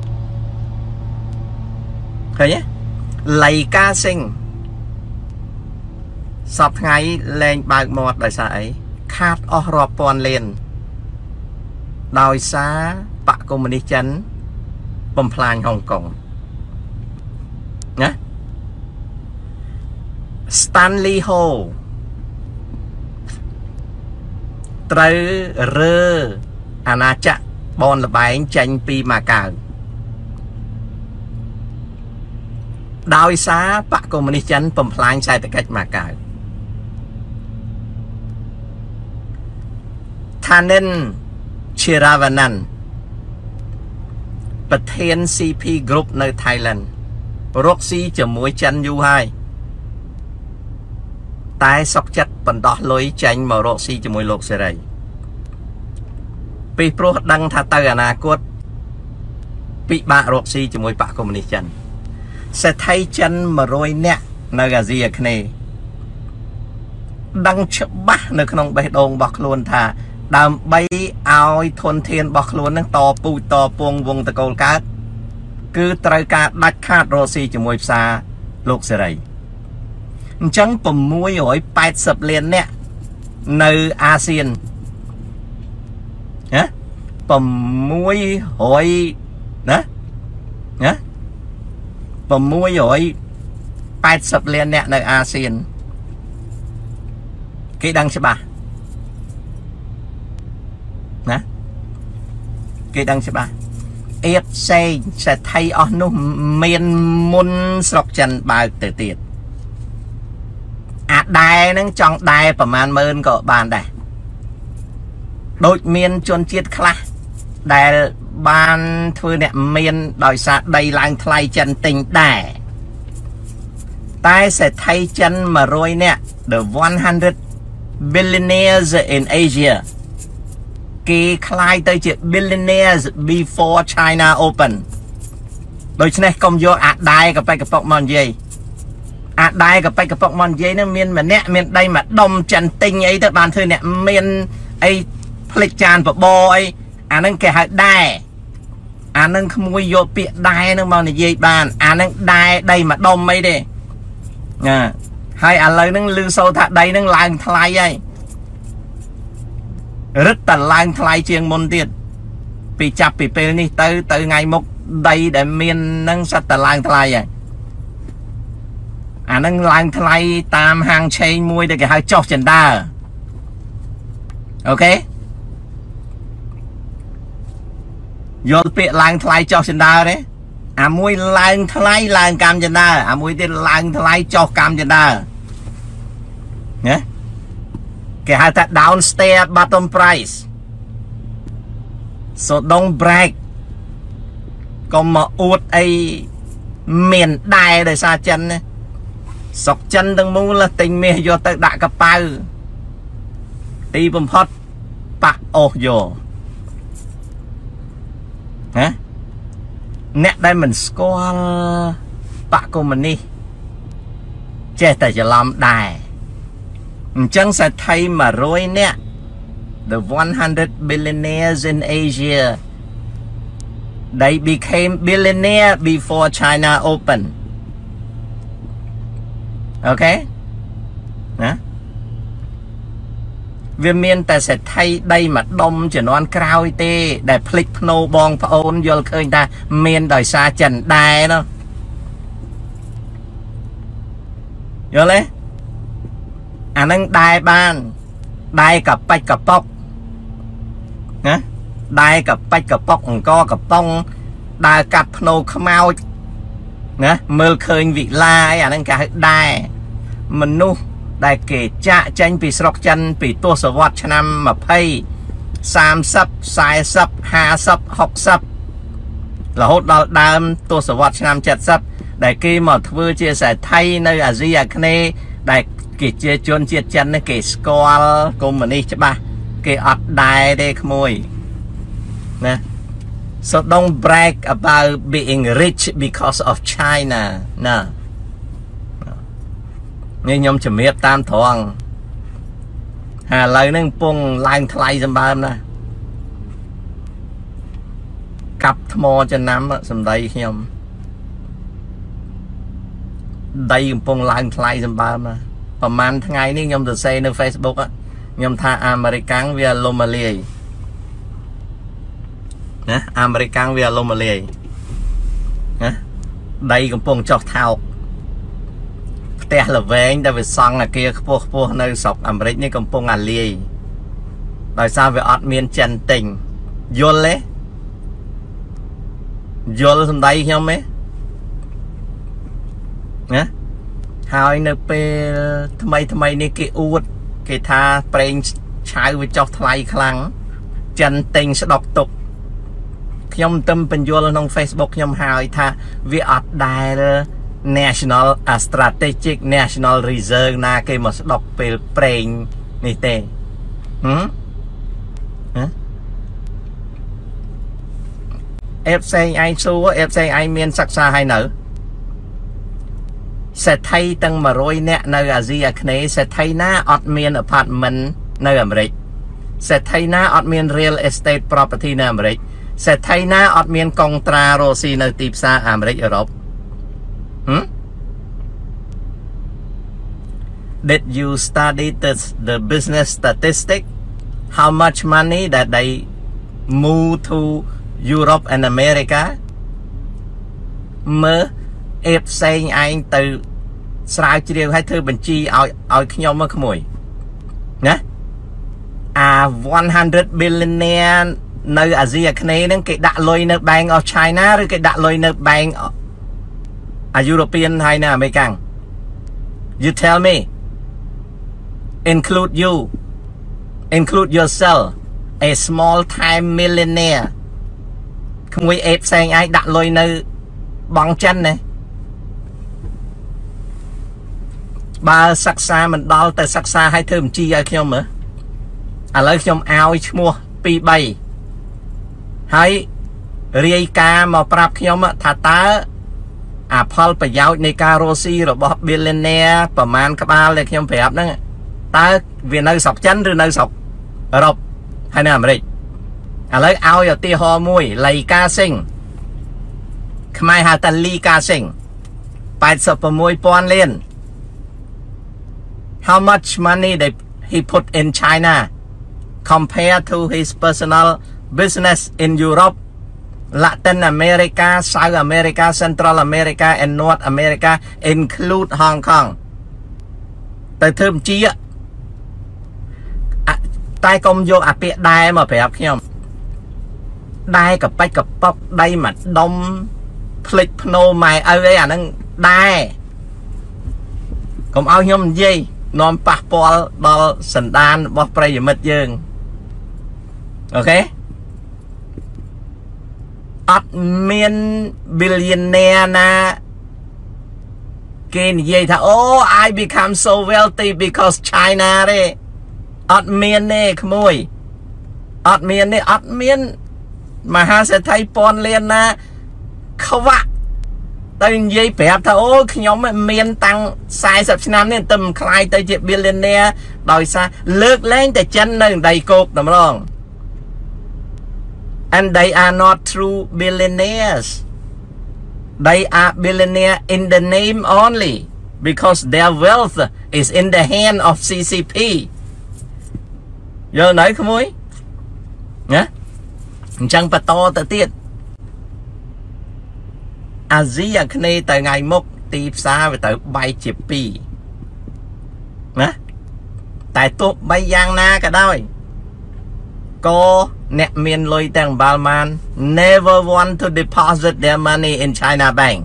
S1: เคยเนี่ยไหลกาซิงสอบไงแรงบางหมดดอยซาไอขาดออกรอบปอนเลนดอยซาปะคอมมิวนิสต์จันปมพลายฮ่องกงนะสแตนลีย์โฮตรเรืออาณาจักรบอลระบายจันปีมาเก่าดาวซาปะคอมมิวนิสต์จันปมพลายใช้ตะกัดมาเก่าทานเนนเชราวานันประเทศ ซี พี Group ในไทยแลนด์รกซีจะมวยจันอยู่ให้ตายสกจัดปันดอลอยจันมารกซีจะมวยโลกเสรีปีโปรดังท่าเตออนาคตปีบะรกซีจะมวยปะคอมมิวนิสต์จันเศรษฐีจันมารวยเนี่ยในอาเซียคเนดังฉบับในขนมใบดงบอกล้วนท่าดำใบเอาทนเทียนบอกล้วนนั่งต่อปูต่อปวงวงตะโกลกัดคือตรการดัดขาดโรซีจะมวยซาโลกเสรีจังผมมวยหอยแปดสิบเลนเนี่ยในอาเซียนนะผมมวยหอยนะนะผมมวยหอยแปดสิบเลนเนี่ยในอาเซียนกี่ดังใช่ปะนะกี่ดังใช่ปะเอ็ดเซนจะไทยอ่อนนุ่มเมียนมุนสกจันบาเตติดอาได้นั่งจองได้ประมาณหมื่นก็บานได้โดยเมียนจนเจียดคลาដែលបានធ្វើអ្នកមានដោយសារដីឡើងថ្លៃចិនទិញដែរតែសេដ្ឋីចិនone hundredនាក់ the one hundred billionaires in Asia គេคล้ายទៅជា billionaires before China open ដូច្នេះកុំយកអាដាយកប៉ិកកប៉ុកមកនិយាយអាដាយកប៉ិកកប៉ុកមកនិយាយនឹងមានម្នាក់មានដីមួយដុំចិនទិញអីទៅបានធ្វើអ្នកមានអីផ្លិចចានបបអីអានឹងគេហៅដែរអានឹងក្មួយយកពាក្យដែរនឹងមកនិយាយបានអានឹងដែរដីមួយដុំអីទេណាហើយឥឡូវហ្នឹងលឺសូរថាដីហ្នឹងឡើងថ្លៃហើយរឹតតែឡើងថ្លៃជាងមុនទៀតពីចាប់ពីពេលនេះទៅទៅថ្ងៃមុខដីដែលមានហ្នឹងសិតតែឡើងថ្លៃហើយអាហ្នឹងឡើងថ្លៃតាមហាងឆេងមួយដែលគេហៅចុះចិនដាអូខេយល់ពាក្យឡើងថ្លៃចុះចិនដាទេអាមួយឡើងថ្លៃឡើងកម្មចិនដាអាមួយទៀតឡើងថ្លៃចុះកម្មចិនដាណាគេហៅថា downstairs bottom price so don't brag កុំមកអួតអីមានដែរដោយសារចិនណាសុកចិនទាំងមូលទិញមាសយកទៅដាក់កប៉ៅទីបំផុតប៉ះអូសយកហ៎អ្នកដែលមិនស្គាល់បកកុម្មុយនីសចេះតែច្រឡំដែរអញ្ចឹងសេដ្ឋីone hundredនាក់ the one hundred billionaires in Asia they became billionaire before China open អូខេណាវាមានតែសេដ្ឋីដីមួយដុំជំនាន់ក្រោយទេដែលភ្លេចភ្នោបងប្អូនយល់ឃើញថាមានដោយសារចិនដែរនោះយល់ទេអានឹងដែរបានដែរកប៉ិចកប៉ុកណាដែរកប៉ិចកប៉ុកអង្គកប៉ុងដើរកាត់ភ្នោខ្មោចណាមើលឃើញវិឡាអីអានឹងគេហៅដែរមនុស្សដែលគេចាក់ចេញពីស្រុកចិនពីទសវត្សរ៍ឆ្នាំ20 30 40 50 60រហូតដល់ដើមទសវត្សរ៍ឆ្នាំ70ដែលគេមកធ្វើជាសេដ្ឋីនៅអាស៊ីអាគ្នេយ៍ដែលគេជាជនជាតិចិននេះគេស្គាល់កុម្មុយនីសច្បាស់គេអត់ដែរទេក្មួយណា so don't brag about being rich because of China ណានេះខ្ញុំជំរាបតាមត្រង់ហើយឥឡូវហ្នឹងពងឡើងថ្លៃសម្បើមណាកាប់ថ្មចំណាំសម្ដីខ្ញុំដីកំពុងឡើងថ្លៃសម្បើមណាប្រហែលថ្ងៃនេះខ្ញុំទៅសេនៅ Facebook ខ្ញុំថាអាមេរិកាំងវាលំមលាយណាអាមេរិកាំងវាលំមលាយណាដីកំពុងចុះថោកផ្ទះល្វែងដែលវាសង់អាគារខ្ពស់ខ្ពស់នៅស្រុកអាមេរិកនេះកំពុងអាលាយដោយសារវាអត់មានចិនទិញយល់ទេយល់សម្ដីខ្ញុំទេណាហើយនៅពេលថ្មីថ្មីនេះគេអួតគេថាប្រេងឆៅវាចុះថ្លៃខ្លាំងចិនទិញស្ដុកទុកខ្ញុំទៅបញ្យល់ក្នុង Facebook ខ្ញុំហើយថាវាអត់ដែល National Strategic National Reserve ណាគេមកស្ដុកពេលប្រេងនេះទេហឹមហ៎អេផ្សេងឯងសួរអេផ្សេងឯងមានសិក្សាហើយនៅសេដ្ឋីទាំងone hundredនាក់នៅអាស៊ីអាគ្នេយ៍សេដ្ឋីណាអត់មាន apartment នៅអាមេរិកសេដ្ឋីណាអត់មាន real estate property នៅអាមេរិកសេដ្ឋីណាអត់មានកុងត្រារ៉ូស៊ីនៅទីផ្សារអាមេរិកអឺរ៉ុបហឹម Did you study the the business statistic how much money that they move to Europe and America មើលអេផ្សេងឯងទៅស្រាវជ្រាវឲ្យធ្វើបញ្ជីឲ្យឲ្យខ្ញុំមកក្មួយណាអា one hundred billionaire នៅអាស៊ីអាគ្នេយ៍ហ្នឹងគេដាក់លុយនៅ Bank of China ឬគេដាក់លុយនៅ Bank អា European ហើយនៅអាមេរិក You tell me include you include yourself a small time millionaire không có ép xe ai đặt lôi nơi bằng chân này ba sắc xa mình đo từ sắc xa hay thơm chi ai không nữa à lấy trong ao mua pi bay hay ri ca mà prap không á thà ta à Paul phải giáoในการโรซี่หรือบอกบิลเลนเนียประมาณกับอะไรที่ผมแบบนั่นตาเวียนในสอบจันหรือในสอบรบให้น่ามาดิอะไรเอาอย่าตีหอมวยไลกาซิงขมายหาตันลีกาซิงไปสอบประมวยปอนเล่น how much money that he put in China compared to his personal business in Europe Latin America, South America, Central America, and North America, include Hong Kong. Tại thơm chi á, tai công vô à bịa đai mà phải học không? Đai cặp bách cặp bóc, đai mặt đông, flick pno mày ơi ấy à nâng đai. Còn ao nhôm gì, non passport đo sần đan bóc pray gì mất dương. Ok? Admin billionaire na Kên dây thà oh I become so wealthy because China đấy Admin nè khmôi Admin nè admin mà ha sẽ thấy pon lên na không vạ tay dây bẹp thà oh nhóm miền tăng sai sập năm nên tầm khai tới chuyện billionaire đòi xa lướt lên tại chân nơi đầy cột đúng không And they are not true billionaires. They are billionaires in the name only because their wealth is in the hand of C C P. Giờ nói không muốn? Nhá? Chẳng phải to tự tiết. Asia cái này từ ngày mốc tiếp xa về tới bay chip pi. Nhá? Tại tốt bay giang na cả đôi. Cô nẹ miền lôi tàng Balman never want to deposit their money in China Bank.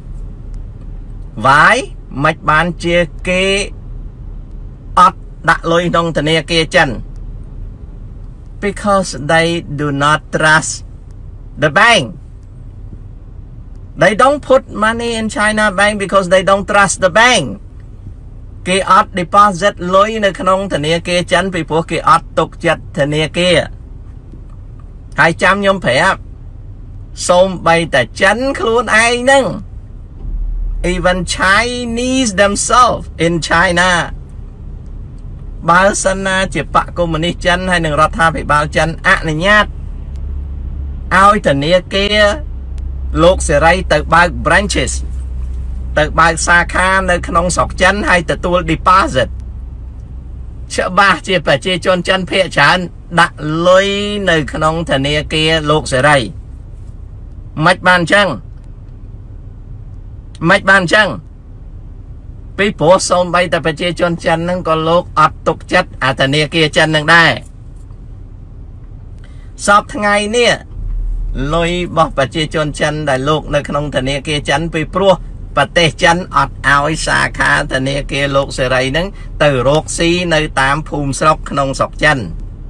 S1: Vái mạch bán chia kê ớt đã lôi nông thần nè kê chân. Because they do not trust the bank. They don't put money in China Bank because they don't trust the bank. Kê ớt deposit lôi nơi nông thần nè kê chân vì phố kê ớt tục chất thần nè kê. Hai trăm nhóm phép xôm bay ta chấn khuôn ai nâng. Even Chinese themselves in China. Bao sân chỉ bạc communist chân hay nâng rọt tha phải bao chân ạ này nhát. Ao thần nia kia lục sẽ ray từ bao branches. Từ bao xa kha nơi nông sọc chân hay từ tool deposit. Chợ ba chỉ phải chê chôn chân phê chán đã lôi nơi nông thần nia kia lục sẽ ray. Mạch bàn chăng Mạch bàn chăng Bí bố xông bay ta phải chê chôn chân nâng có lúc ọt tục chất à thần nia kia chân nâng đai. Sọp ngày nè lôi bọc phải chê chôn chân đại lục nơi nông thần nia kia chân bí bố và tê chân ọt áo xa khá thần nia kia lục sẽ ray nâng từ rốt xí nơi tám phùm sọc nông sọc chân.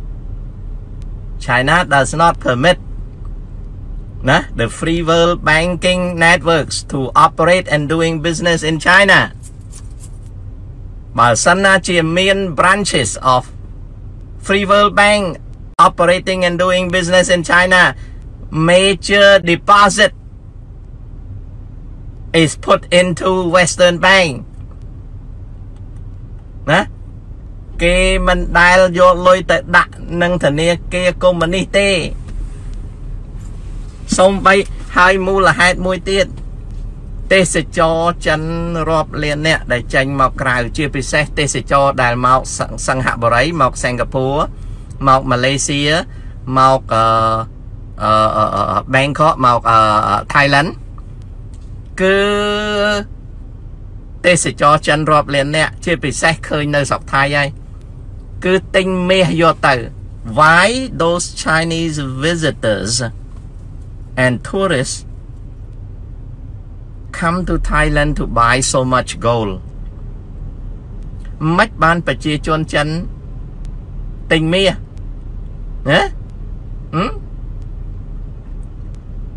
S1: China does not permit nah, the free world banking networks to operate and doing business in China. But some main branches of free world bank operating and doing business in China, major deposit is put into Western bank. Nah, kê mình đài vô lôi tới đặt nâng thần nia kê community. Xong bay hai mu là hai mùi tiết. Tê sẽ cho chân rộp liền nè để tranh mọc rào chia bì xe. Tê sẽ cho đài mọc sang hạ bò rấy, mọc Singapore, mọc Malaysia, mọc uh, uh, uh, Bangkok, mọc uh, Thailand. Cứ tê sẽ cho chân rộp liền nè chia bì xe khơi nơi sọc Thái ấy. Cứ tinh mê vô tử. Why those Chinese visitors and tourists come to Thailand to buy so much gold? Mách ban bà chia chôn chân tình mê. Hả?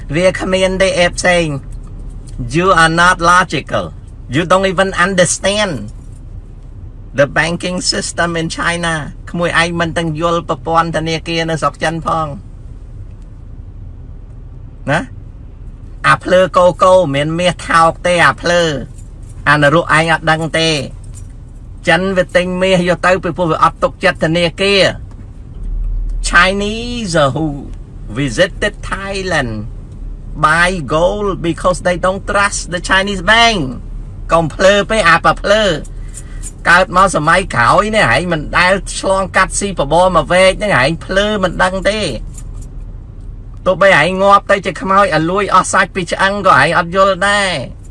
S1: we come in the app saying you are not logical you don't even understand the banking system in China ក្មួយឯងមិនទាំងយល់ប្រព័ន្ធធនាគារនៅស្រុកចិនផងណាអាភ្លើកូកូមានមាសថោកទេអាភ្លើអានរុឯងអត់ដឹងទេចិនវាទិញមាសយកទៅពីព្រោះវាអត់ទុកចិត្តធនាគារ Chinese who visited Thailand buy gold because they don't trust the Chinese bank កុំភ្លើពេកអាប៉ភ្លើកើតមកសម័យក្រោយនេះឯងមិនដែលឆ្លងកាត់ស៊ីបបរមកវែកហ្នឹងឯងភ្លើមិនដឹងទេទោះបីឯងងាប់ទៅជាខ្មោចឲ្យលួយអស់សាច់ពីឆ្អឹងក៏ឯងអត់យល់ដែរ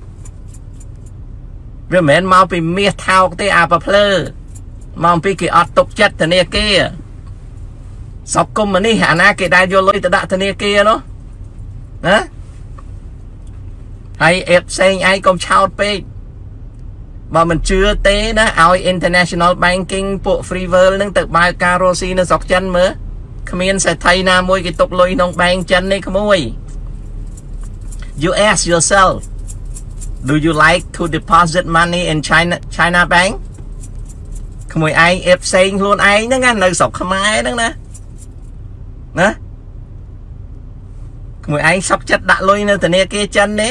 S1: វាមិនមែនមកពីមាសថោកទេអាប៉ភ្លើមកពីគេអត់ទុកចិត្តធនាគារសពគុំនេះអាណាគេដែលយកលុយទៅដាក់ធនាគារនោះណាហើយអេបផ្សេងឯងកុំឆោតពេកបើមិនជឿទេណាឲ្យ international banking ពួក free world នឹងទៅបើកការរស់ស៊ីនៅស្រុកចិនមើលគ្មានសេដ្ឋីណាមួយគេទុកលុយក្នុង bank ចិននេះក្មួយ you ask yourself do you like to deposit money in China China bank ក្មួយឯងអេបផ្សេងខ្លួនឯងហ្នឹងណានៅស្រុកខ្មែរហ្នឹងណាណាក្មួយឯងសុខចិត្តដាក់លុយនៅធនាគារចិនទេ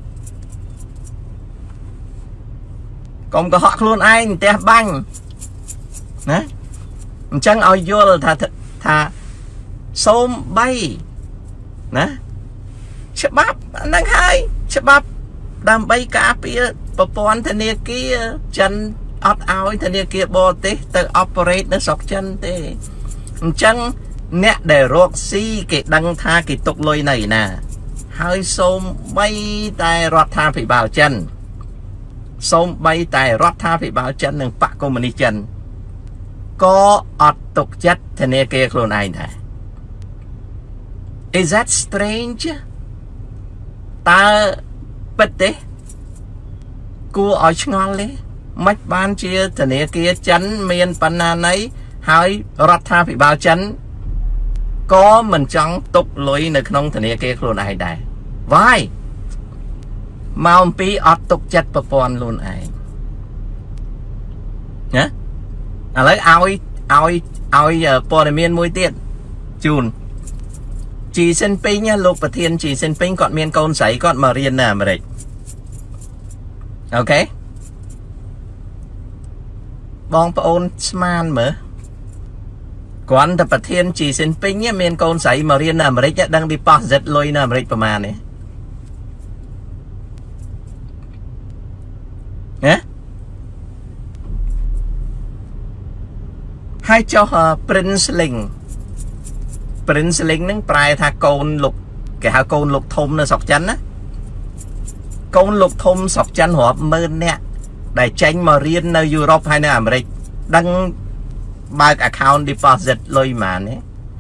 S1: កុំកុហកខ្លួនឯងផ្ទះបាញ់ណាអញ្ចឹងឲ្យយល់ថាថាសូមបីណាច្បាប់ហ្នឹងហើយច្បាប់ដើម្បីការពារប្រព័ន្ធធនាគារចិនអត់ឲ្យធនាគារបរទេសទៅ operate នៅស្រុកចិនទេអញ្ចឹងអ្នកដែលរកស៊ីគេដឹងថាគេទុកលុយនៅណាហើយសូមបីតែរដ្ឋាភិបាលចិនសូមបីតែរដ្ឋាភិបាលចិននិងបកកុម្មុយនីសចិនក៏អត់ទុកចិត្តធនាគារខ្លួនឯងដែរ Is that strange តើពិតទេគួរឲ្យឆ្ងល់ទេមិនបានជាធនាគារចិនមានបណ្ណាណីហើយរដ្ឋាភិបាលចិនក៏មិនចង់ទុកលុយនៅក្នុងធនាគារខ្លួនឯងដែរ Why មកអំពីអត់ទុកចិត្តប្រព័ន្ធខ្លួនឯងណាឥឡូវឲ្យឲ្យឲ្យព័ត៌មានមួយទៀតជូនជីសិនពេញលោកប្រធានជីសិនពេញគាត់មានកូនស្រីគាត់មករៀននៅអាមេរិកអូខេបងប្អូនស្មានមើលគ្រាន់តែប្រធានជីសិនពេញមានកូនស្រីមករៀននៅអាមេរិកដឹង deposit លុយនៅអាមេរិកប្រមាណនេះណាហើយចុះ Prince Ling Prince Ling ហ្នឹងប្រែថាកូនលោកគេហៅកូនលោកធំនៅស្រុកចិនណាកូនលោកធំស្រុកចិនរាប់ម៉ឺននាក់ដែលចេញមករៀននៅយុរ៉ុបហើយនៅអាមេរិកដឹងបើក account deposit លុយប៉ុន្មានទេ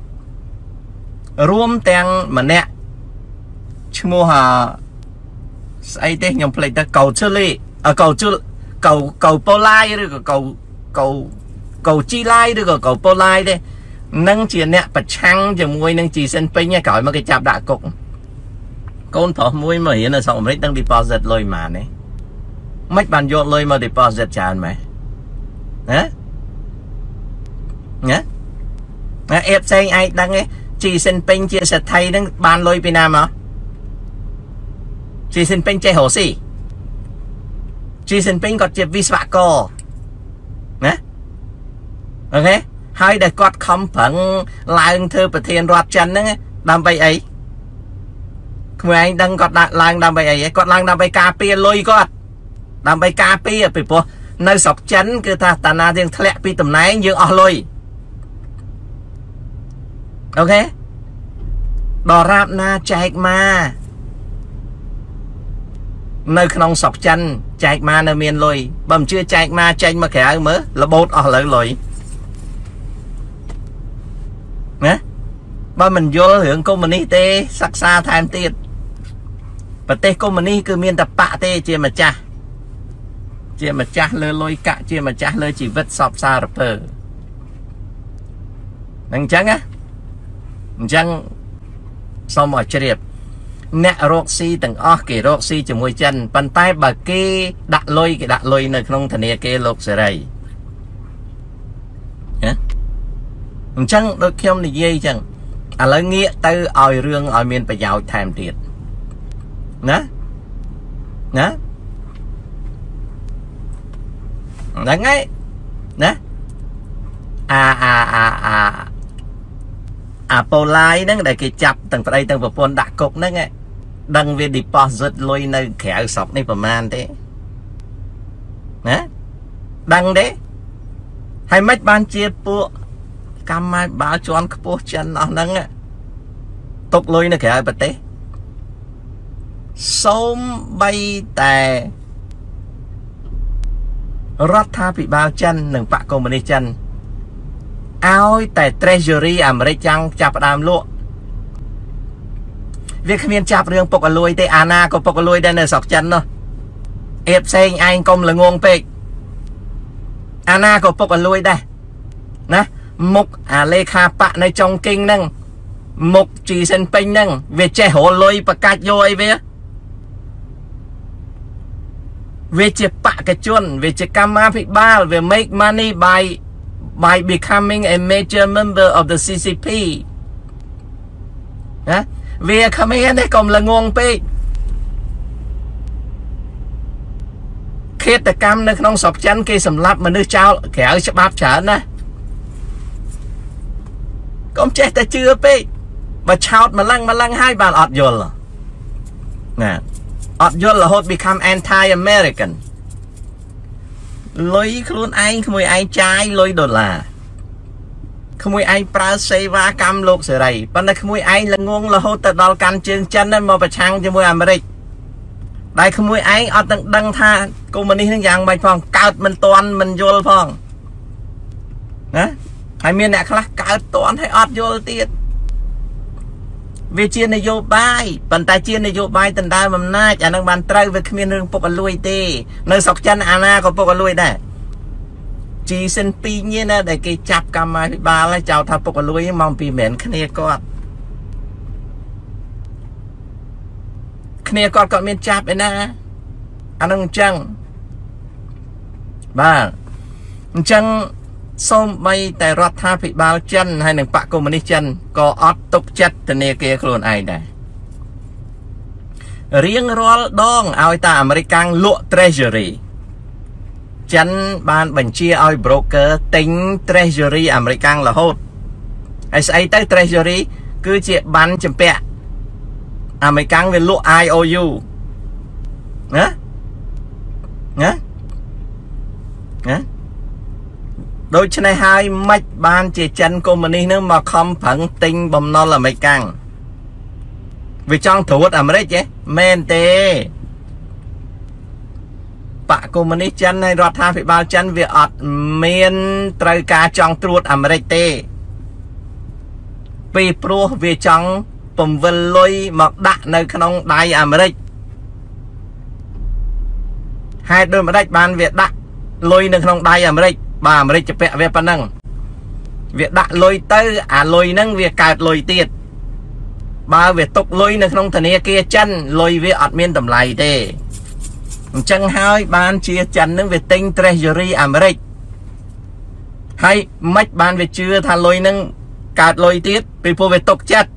S1: រួមទាំងម្នាក់ឈ្មោះស្អីទេខ្ញុំភ្លេចទៅកោជលីកោជលកោកោប៉ូឡាយឬក៏កោកោកោជីឡាយឬក៏កោប៉ូឡាយទេនឹងជាអ្នកប្រឆាំងជាមួយនឹងជីសិនពេញក្រោយមកគេចាប់ដាក់គុកកូនប្រុសមួយមករៀននៅស្រុកអាមេរិកដឹង deposit លុយប៉ុន្មានទេមិនបានយកលុយមក deposit ច្រើនម៉េចណាណាណាអេបផ្សេងឯងដឹងទេជីសិនពេញជាសេដ្ឋីហ្នឹងបានលុយពីណាមកជីសិនពេញចេះរកស៊ីជីសិនពេញគាត់ជាវិស្វករណាអូខេហើយដែលគាត់ខំប្រឹងឡើងធ្វើប្រធានរដ្ឋចិនហ្នឹងដើម្បីអីក្មួយឯងដឹងគាត់ដាក់ឡើងដើម្បីអីគាត់ឡើងដើម្បីការពារលុយគាត់ដើម្បីការពារពីព្រោះនៅស្រុកចិនគឺថាតាណាយើងធ្លាក់ពីតំណែងយើងអស់លុយអូខេដរាបណាចែកមកនៅក្នុងស្រុកចិនចែកមកនៅមានលុយបើមិនជឿចែកមកចេញមកក្រៅមើលរបូតអស់លើលុយណាបើមិនយល់រឿងកុម្មុយនីសទេសិក្សាថែមទៀតប្រទេសកុម្មុយនីសគឺមានតែបកទេជាម្ចាស់ជាម្ចាស់លើលុយកាក់ជាម្ចាស់លើជីវិតសពសារពើអញ្ចឹងណាអញ្ចឹងសូមឲ្យជ្រាប nè roxy từng o kể roxy cho môi chân bàn tay bà kê đặt lôi cái đặt lôi nơi không thành nè kê lục sẽ đây hả chăng đôi khi này dây chẳng à lấy nghĩa tới oi rương oi miền phải giàu thèm tiệt nè nè đấy ngay nè à à à à à polai nó để cái chập từng đây từng vào pon đặt cục nó nghe đăng về deposit lôi nơi kẹo sọc nàyประมาณ thế nè đăng đấy hay mấy ban chia bộ cam mai báo chọn bộ chân nó nâng á tục lôi nó kẹo bật té sớm bay tè rót tha bị bao chân nâng bạc công ty chân áo tại treasury American chạp đàm lụa việc miền chạp riêng bọc lùi tê Anna có bọc lùi đây là sọc chân thôi ép xanh anh công là ngon pek Anna có bọc lùi đây nè mục à lê kha bạ này trong kinh nâng mục chỉ sân pinh nâng về che hồ lùi và cắt vô ấy về về che bạ cái chuồn về che cam bị ba về make money by by becoming a major member of the xê xê pê hả vì comment đây còn là ngon pe khi ta cam nơi không sọc chắn kia sầm lấp mà nước trao kẻo sẽ bắp trở nè con chết ta chưa pe mà chào mà lăng mà lăng hai bàn ọt dồn là nè ọt dồn là hốt become anti-American lối luôn anh không ai trái lối đột là không ai pra xây va cam lục sửa đầy bên đây không ai là ngon là hốt đào can chương chân nên mà phải trang cho môi Americ đây không ai ở tận đăng tha cô mình đi rằng bài phòng cao mình toàn mình vô phòng đó hai miền này khác cao toàn hay ọt vô tiết vì chiên này vô bay bàn tay chiên này vô bay tận đai mầm na chả năng bàn trai về miền rừng bọc lùi tê nơi sọc chân Anna có bọc lùi đây chỉ xin pi như nè để cái chạp cam mai ba lại chào tháp bọc lùi mong pi mền khné con khné con còn miền chạp ấy nè anh ông chăng ba chăng xong bay tại rót tha bị bao chân hay nâng bạc công chân có ót tục chất từ nè kia luôn ai đây riêng rồi đong ao ta American lụa treasury chân banបញ្ជាឲ្យ broker ទិញ treasury American រហូតហើយស្អីទៅ treasury គឺជាបានចម្ពាក់ American វាលក់ i o u ណាណាណាដូច្នេះហើយមិនបានជាចិនកុម្មុយនីសនឹងមកខំប្រឹងទិញបំណុលអាមេរិកវាចង់ត្រួតអាមេរិកហ៎មែនទេបកកុម្មុយនីសចិនហើយរដ្ឋាភិបាលចិនវាអត់មានត្រូវការចង់ត្រួតអាមេរិកទេពីព្រោះវាចង់ពំវិលលុយមកដាក់នៅក្នុងដៃអាមេរិកហើយដូចម្ដេចបានវាដាក់លុយនៅក្នុងដៃអាមេរិកបាទអាមេរិកជពាក់វាប៉ុណ្ណឹងវាដាក់លុយទៅអាលុយហ្នឹងវាកើតលុយទៀតបើវាទុកលុយនៅក្នុងធនាគារចិនលុយវាអត់មានតម្លៃទេអញ្ចឹងហើយបានជាចិនហ្នឹងវាទិញ treasury អាមេរិកហើយមិនបានវាជឿថាលុយហ្នឹងកើតលុយទៀតពីព្រោះវាទុកចិត្ត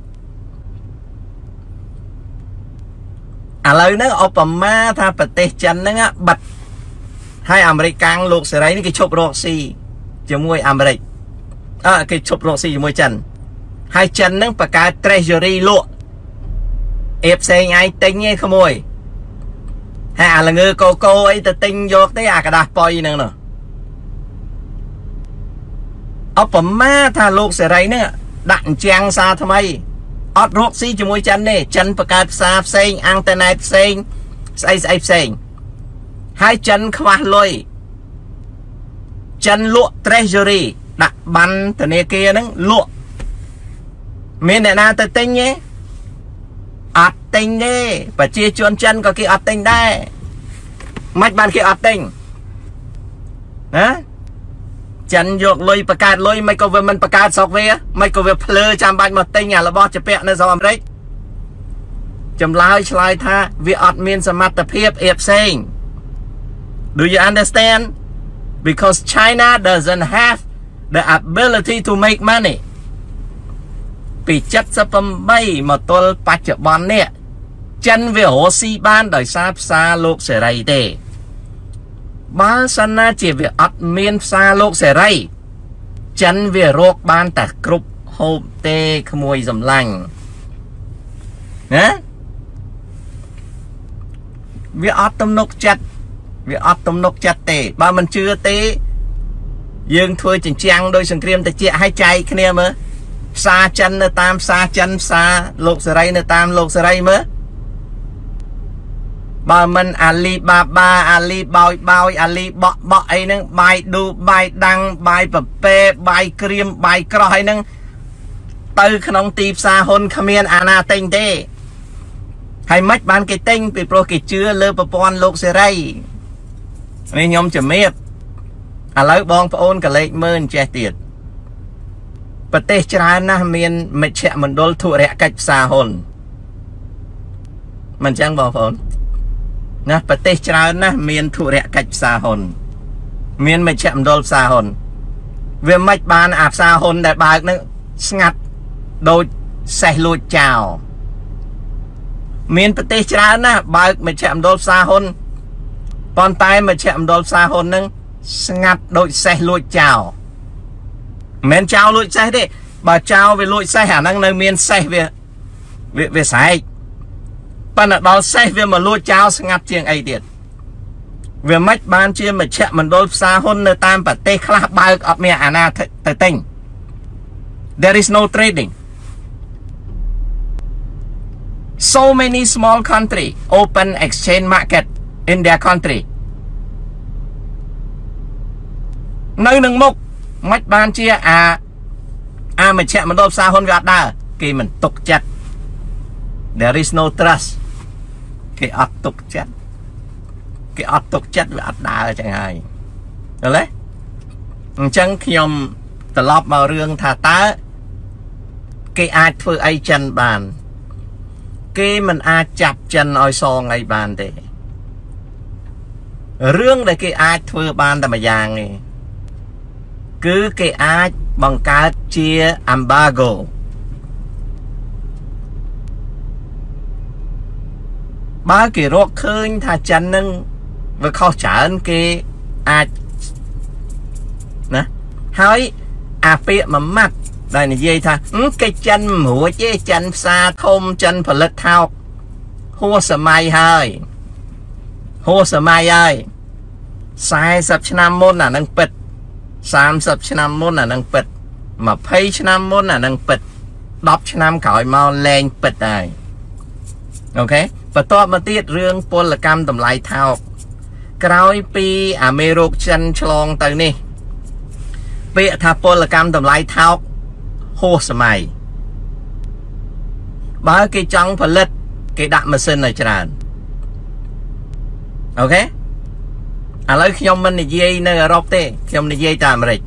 S1: ឥឡូវហ្នឹងឧបមាថាប្រទេសចិនហ្នឹងបិទហើយអាមេរិកកាំងលោកសេរីនេះគេឈប់រកស៊ីជាមួយអាមេរិកអើគេឈប់រកស៊ីជាមួយចិនហើយចិនហ្នឹងបង្កើត treasury លក់អេផ្សេងឯងទិញឯងក្មួយហើយអាល្ងើកូកូអីទៅទិញយកទេអាกระดาษប៉ុយហ្នឹងនោះឧបមាថាលោកសេរីហ្នឹងដាក់អញ្ចាំងសារថ្មីអត់រកស៊ីជាមួយចិនទេចិនបង្កើតផ្សារផ្សេងអ៊ីនធឺណិតផ្សេងស្អីស្អីផ្សេងហើយចិនខ្វះលុយចិនលក់ treasury ដាក់បានធនាគារហ្នឹងលក់មានអ្នកណាទៅទិញទេអត់ទិញទេប្រជាជនចិនក៏គេអត់ទិញដែរមិនបានគេអត់ទិញណាចិនយកលុយបង្កើតលុយមិនក៏វាមិនបង្កើតស្រុកវាមិនក៏វាភ្លើចាំបាច់មកទិញអារបស់ជពាក់នៅស្រុកអាមេរិកจำลายឆ្លើយថាវាអត់មានសមត្ថភាពអៀបផ្សេង Do you understand because China doesn't have the ability to make money ពីเจ็ดสิบแปดមកទល់បច្ចុប្បន្ននេះចិនវារកស៊ីបានដោយសារផ្សារលោកសេរីទេបើសិនណាជាវាអត់មានផ្សារលោកសេរីចិនវារកបានតែគ្រប់ហូបទេក្មួយសម្លាញ់ណាវាអត់ទំនុកចិត្តវាអត់ទំនុកចិត្តទេបើមិនជឿទេយើងធ្វើចិញ្ចាំងដោយសង្គ្រាមតិចឲ្យចែកគ្នាមើលផ្សារចិននៅតាមផ្សារចិនផ្សារលោកសេរីនៅតាមលោកសេរីមើលបើមិនអាលីបាបាអាលីបោយបោយអាលីបក់បក់អីហ្នឹងបាយឌូបាយដាំងបាយប៉ពេបាយក្រៀមបាយក្រោះអីហ្នឹងទៅក្នុងទីផ្សារហ៊ុនគ្មានអាណាទិញទេហើយមិនបានគេទិញពីព្រោះគេជឿលើប្រព័ន្ធលោកសេរីនេះខ្ញុំជំរាបឥឡូវបងប្អូនកលេចមើលចេះទៀតប្រទេសច្រើនណាស់មានមជ្ឈមណ្ឌលធុរកិច្ចផ្សារហ៊ុនមិនចឹងបងប្អូនណាប្រទេសច្រើនណាស់មានធុរកិច្ចផ្សារហ៊ុនមានមជ្ឈមណ្ឌលផ្សារហ៊ុនវាមិនបានអាផ្សារហ៊ុនដែលបើកនឹងស្ងាត់ដូចសេះលួចចោលមានប្រទេសច្រើនណាស់បើកមជ្ឈមណ្ឌលផ្សារហ៊ុនប៉ុន្តែមជ្ឈមណ្ឌលផ្សារហ៊ុននឹងស្ងាត់ដូចសេះលួចចោលមិនចោលលួចសេះទេបើចោលវាលួចសេះអាហ្នឹងនៅមានសេះវាវាស្រែកប៉ុន្តែដល់សេះវាមកលួចចោលស្ងាត់ជាងអីទៀតវាមិនបានជាមជ្ឈមណ្ឌលផ្សារហ៊ុននៅតាមប្រទេសខ្លះបើកអត់មានអាណាទៅទិញ There is no trading so many small country open exchange market in their country នៅនឹងមុខមិនបានជាអាអាមជ្ឈមណ្ឌលផ្សារហ៊ុនវាអត់ដើរគេមិនទុកចិត្ត There is no trust គេអត់ទុកចិត្តគេអត់ទុកចិត្តវាអត់ដើរចឹងហើយឃើញទេអញ្ចឹងខ្ញុំត្រឡប់មករឿងថាតើគេអាចធ្វើអីចិនបានគេមិនអាចចាប់ចិនឲ្យសងអីបានទេរឿងដែលគេអាចធ្វើបានតែម្យ៉ាងទេគឺគេអាចបង្កើតជា embargo បើគេរកឃើញថាចិននឹងវាខុសច្រើនគេអាចណាហើយអាពាក្យមួយម៉ាត់ដែលនិយាយថាគេចិនមិនរួចទេចិនផ្សារធំចិនផលិតថោកហួសសម័យហើយហួសសម័យហើយ40ឆ្នាំមុនអានឹងពិត30ឆ្នាំមុនអានឹងពិត20ឆ្នាំមុនអានឹងពិត10ឆ្នាំក្រោយមកលែងពិតហើយអូខេបន្ទាប់មកទៀតរឿងពលកម្មតម្លៃថោកក្រោយពីអាមេរោគចិនឆ្លងទៅនេះពាក្យថាពលកម្មតម្លៃថោកហួសសម័យបើគេចង់ផលិតគេដាក់ម៉ាស៊ីនឲ្យច្រើនអូខេឥឡូវខ្ញុំមិននិយាយនៅអឺរ៉ុបទេខ្ញុំនិយាយតែអាមេរិក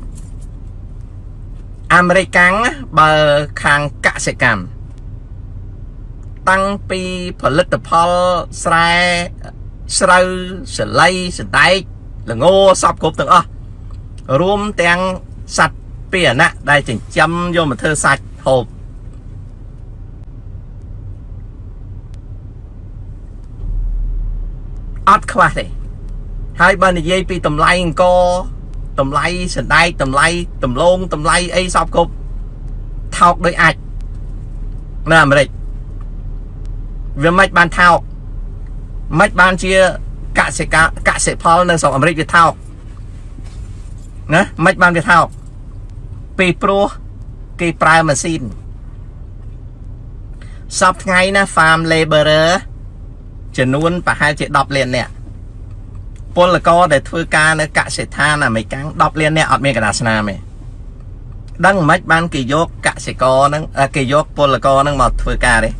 S1: អាមេរិកកាំងបើខាងកសិកម្មតាំងពីផលិតផលស្រែស្រូវសលៃសដែកល្ងសពគ្រប់ទាំងអស់រួមទាំងសត្វពាហនៈដែលចិញ្ចឹមយកមកធ្វើសាច់ហូបអត់ខ្វះទេហើយបើនិយាយពីតម្លៃអង្គតម្លៃសណ្ដែកតម្លៃដំឡូងតម្លៃអីសពគ្រប់ថោកដោយអាចនៅអាមេរិកវាមិនបានថោកមិនបានជាកសិកកសិផលនៅស្រុកអាមេរិកវាថោកណាមិនបានវាថោកពីព្រោះគេប្រើម៉ាស៊ីនសពថ្ងៃណា farm laborer ចំនួនប្រហែលជា10លាននាក់ពលករដែលធ្វើការនៅកសិដ្ឋានអាមេរិក10លាននាក់អត់មានកណ្ដាលស្នាមទេដឹងមិនបានគេយកកសិករហ្នឹងគេយកពលករហ្នឹងមកធ្វើការទេ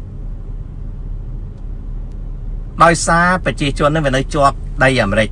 S1: ដោយសារប្រជាជនហ្នឹងវានៅជាប់ដីអាមេរិក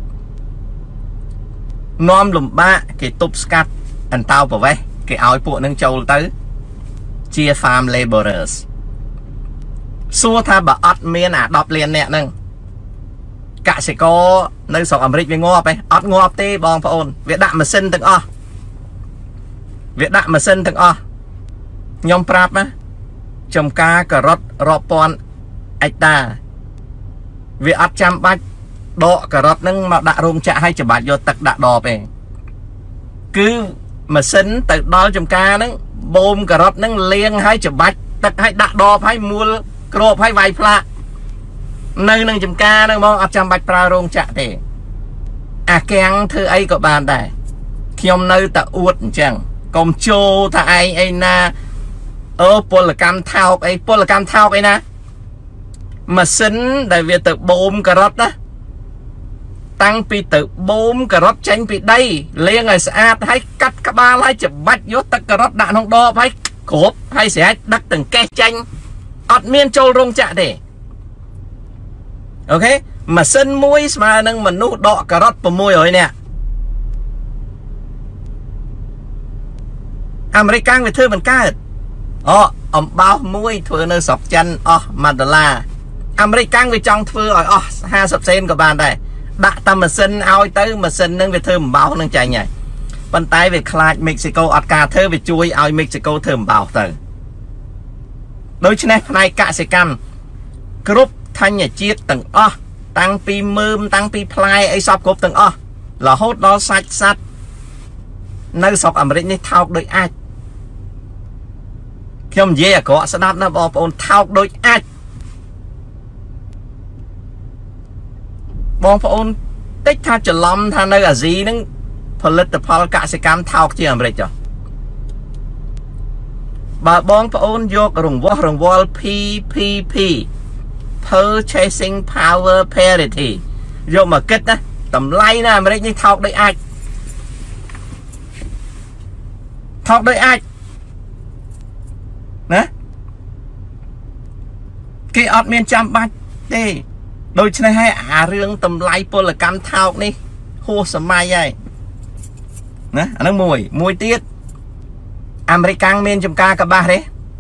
S1: នាំលំបាកគេទប់ស្កាត់អន្តោប្រវេសន៍គេឲ្យពួកហ្នឹងចូលទៅជា farm laborers សួរថាបើអត់មានអាដប់លានអ្នកហ្នឹងកសិករនៅស្រុកអាមេរិកវាងាប់ឯងអត់ងាប់ទេបងប្អូនវាដាក់ម៉ាស៊ីនទាំងអស់វាដាក់ម៉ាស៊ីនទាំងអស់ខ្ញុំប្រាប់ណាចំការការ៉ុតរាប់ពាន់អិចតាវាអត់ចាំបាច់ដកការ៉ុតហ្នឹងមកដាក់រោងចក្រឲ្យច្បាច់យកទឹកដាក់ដបឯងគឺម៉ាស៊ីនទៅដល់ចំការហ្នឹងបូមការ៉ុតហ្នឹងលាងឲ្យច្បាច់ទឹកឲ្យដាក់ដបឲ្យមួលគ្របឲ្យវាយផ្លាកនៅនឹងចំការហ្នឹងមកអត់ចាំបាច់ប្រើរោងចក្រទេអាកាំងធ្វើអីក៏បានដែរខ្ញុំនៅតែអួតអញ្ចឹងកុំចូលថាឯងអីណាអូពលកម្មថោកអីពលកម្មថោកអីណាម៉ាស៊ីនដែលវាទៅបូមការ៉ុតណាតាំងពីទៅបូមការ៉ុតចេញពីដីលាងឲ្យស្អាតហើយកាត់ក្បាលឲ្យច្បាច់យកទឹកការ៉ុតដាក់ក្នុងដបហើយគ្របហើយស្រែកដឹកទាំងកេះចេញអត់មានចូលរោងចក្រទេអូខេម៉ាស៊ីនមួយស្មើនឹងមនុស្សដកការ៉ុត៦រយនាក់អាមេរិកវាធ្វើមិនកើតអូអំបោសមួយធ្វើនៅស្រុកចិនអស់មួយដុល្លារអាមេរិកវាចង់ធ្វើឲ្យអស់ห้าสิบសេនក៏បានដែរដាក់តែម៉ាស៊ីនឲ្យទៅម៉ាស៊ីននឹងវាធ្វើអំបោសនឹងចាញ់ហើយប៉ុន្តែវាខ្លាចមិចស៊ីកូអត់ការធ្វើវាជួយឲ្យមិចស៊ីកូធ្វើអំបោសទៅដូច្នេះផ្នែកកសិកម្មគ្រប់ធញ្ញជាតិទាំងអស់តាំងពីមើមតាំងពីផ្លែអីសពគ្រប់ទាំងអស់រហូតដល់សាច់សត្វនៅស្រុកអាមេរិកនេះថោកដូចអាចខ្ញុំនិយាយអាក្រក់ស្ដាប់ណាបងប្អូនថោកដូចអាចបងប្អូនតិចថាច្រឡំថានៅអាស៊ីហ្នឹងផលិតផលកសិកម្មថោកជាងអាមេរិកចុះបើបងប្អូនយករង្វាស់រង្វាល់ P P P Purchasing Power Parity យកមកគិតណាតម្លៃនៅអាមេរិកនេះថោកដូចអាចថោកដូចអាចណាគេអត់មានចាំបាច់ទេដូច្នេះហើយអារឿងតម្លៃពលកម្មថោកនេះហួសសម័យហើយណាអានឹងមួយមួយទៀតអាមេរិកមានចំការកបាស់ទេ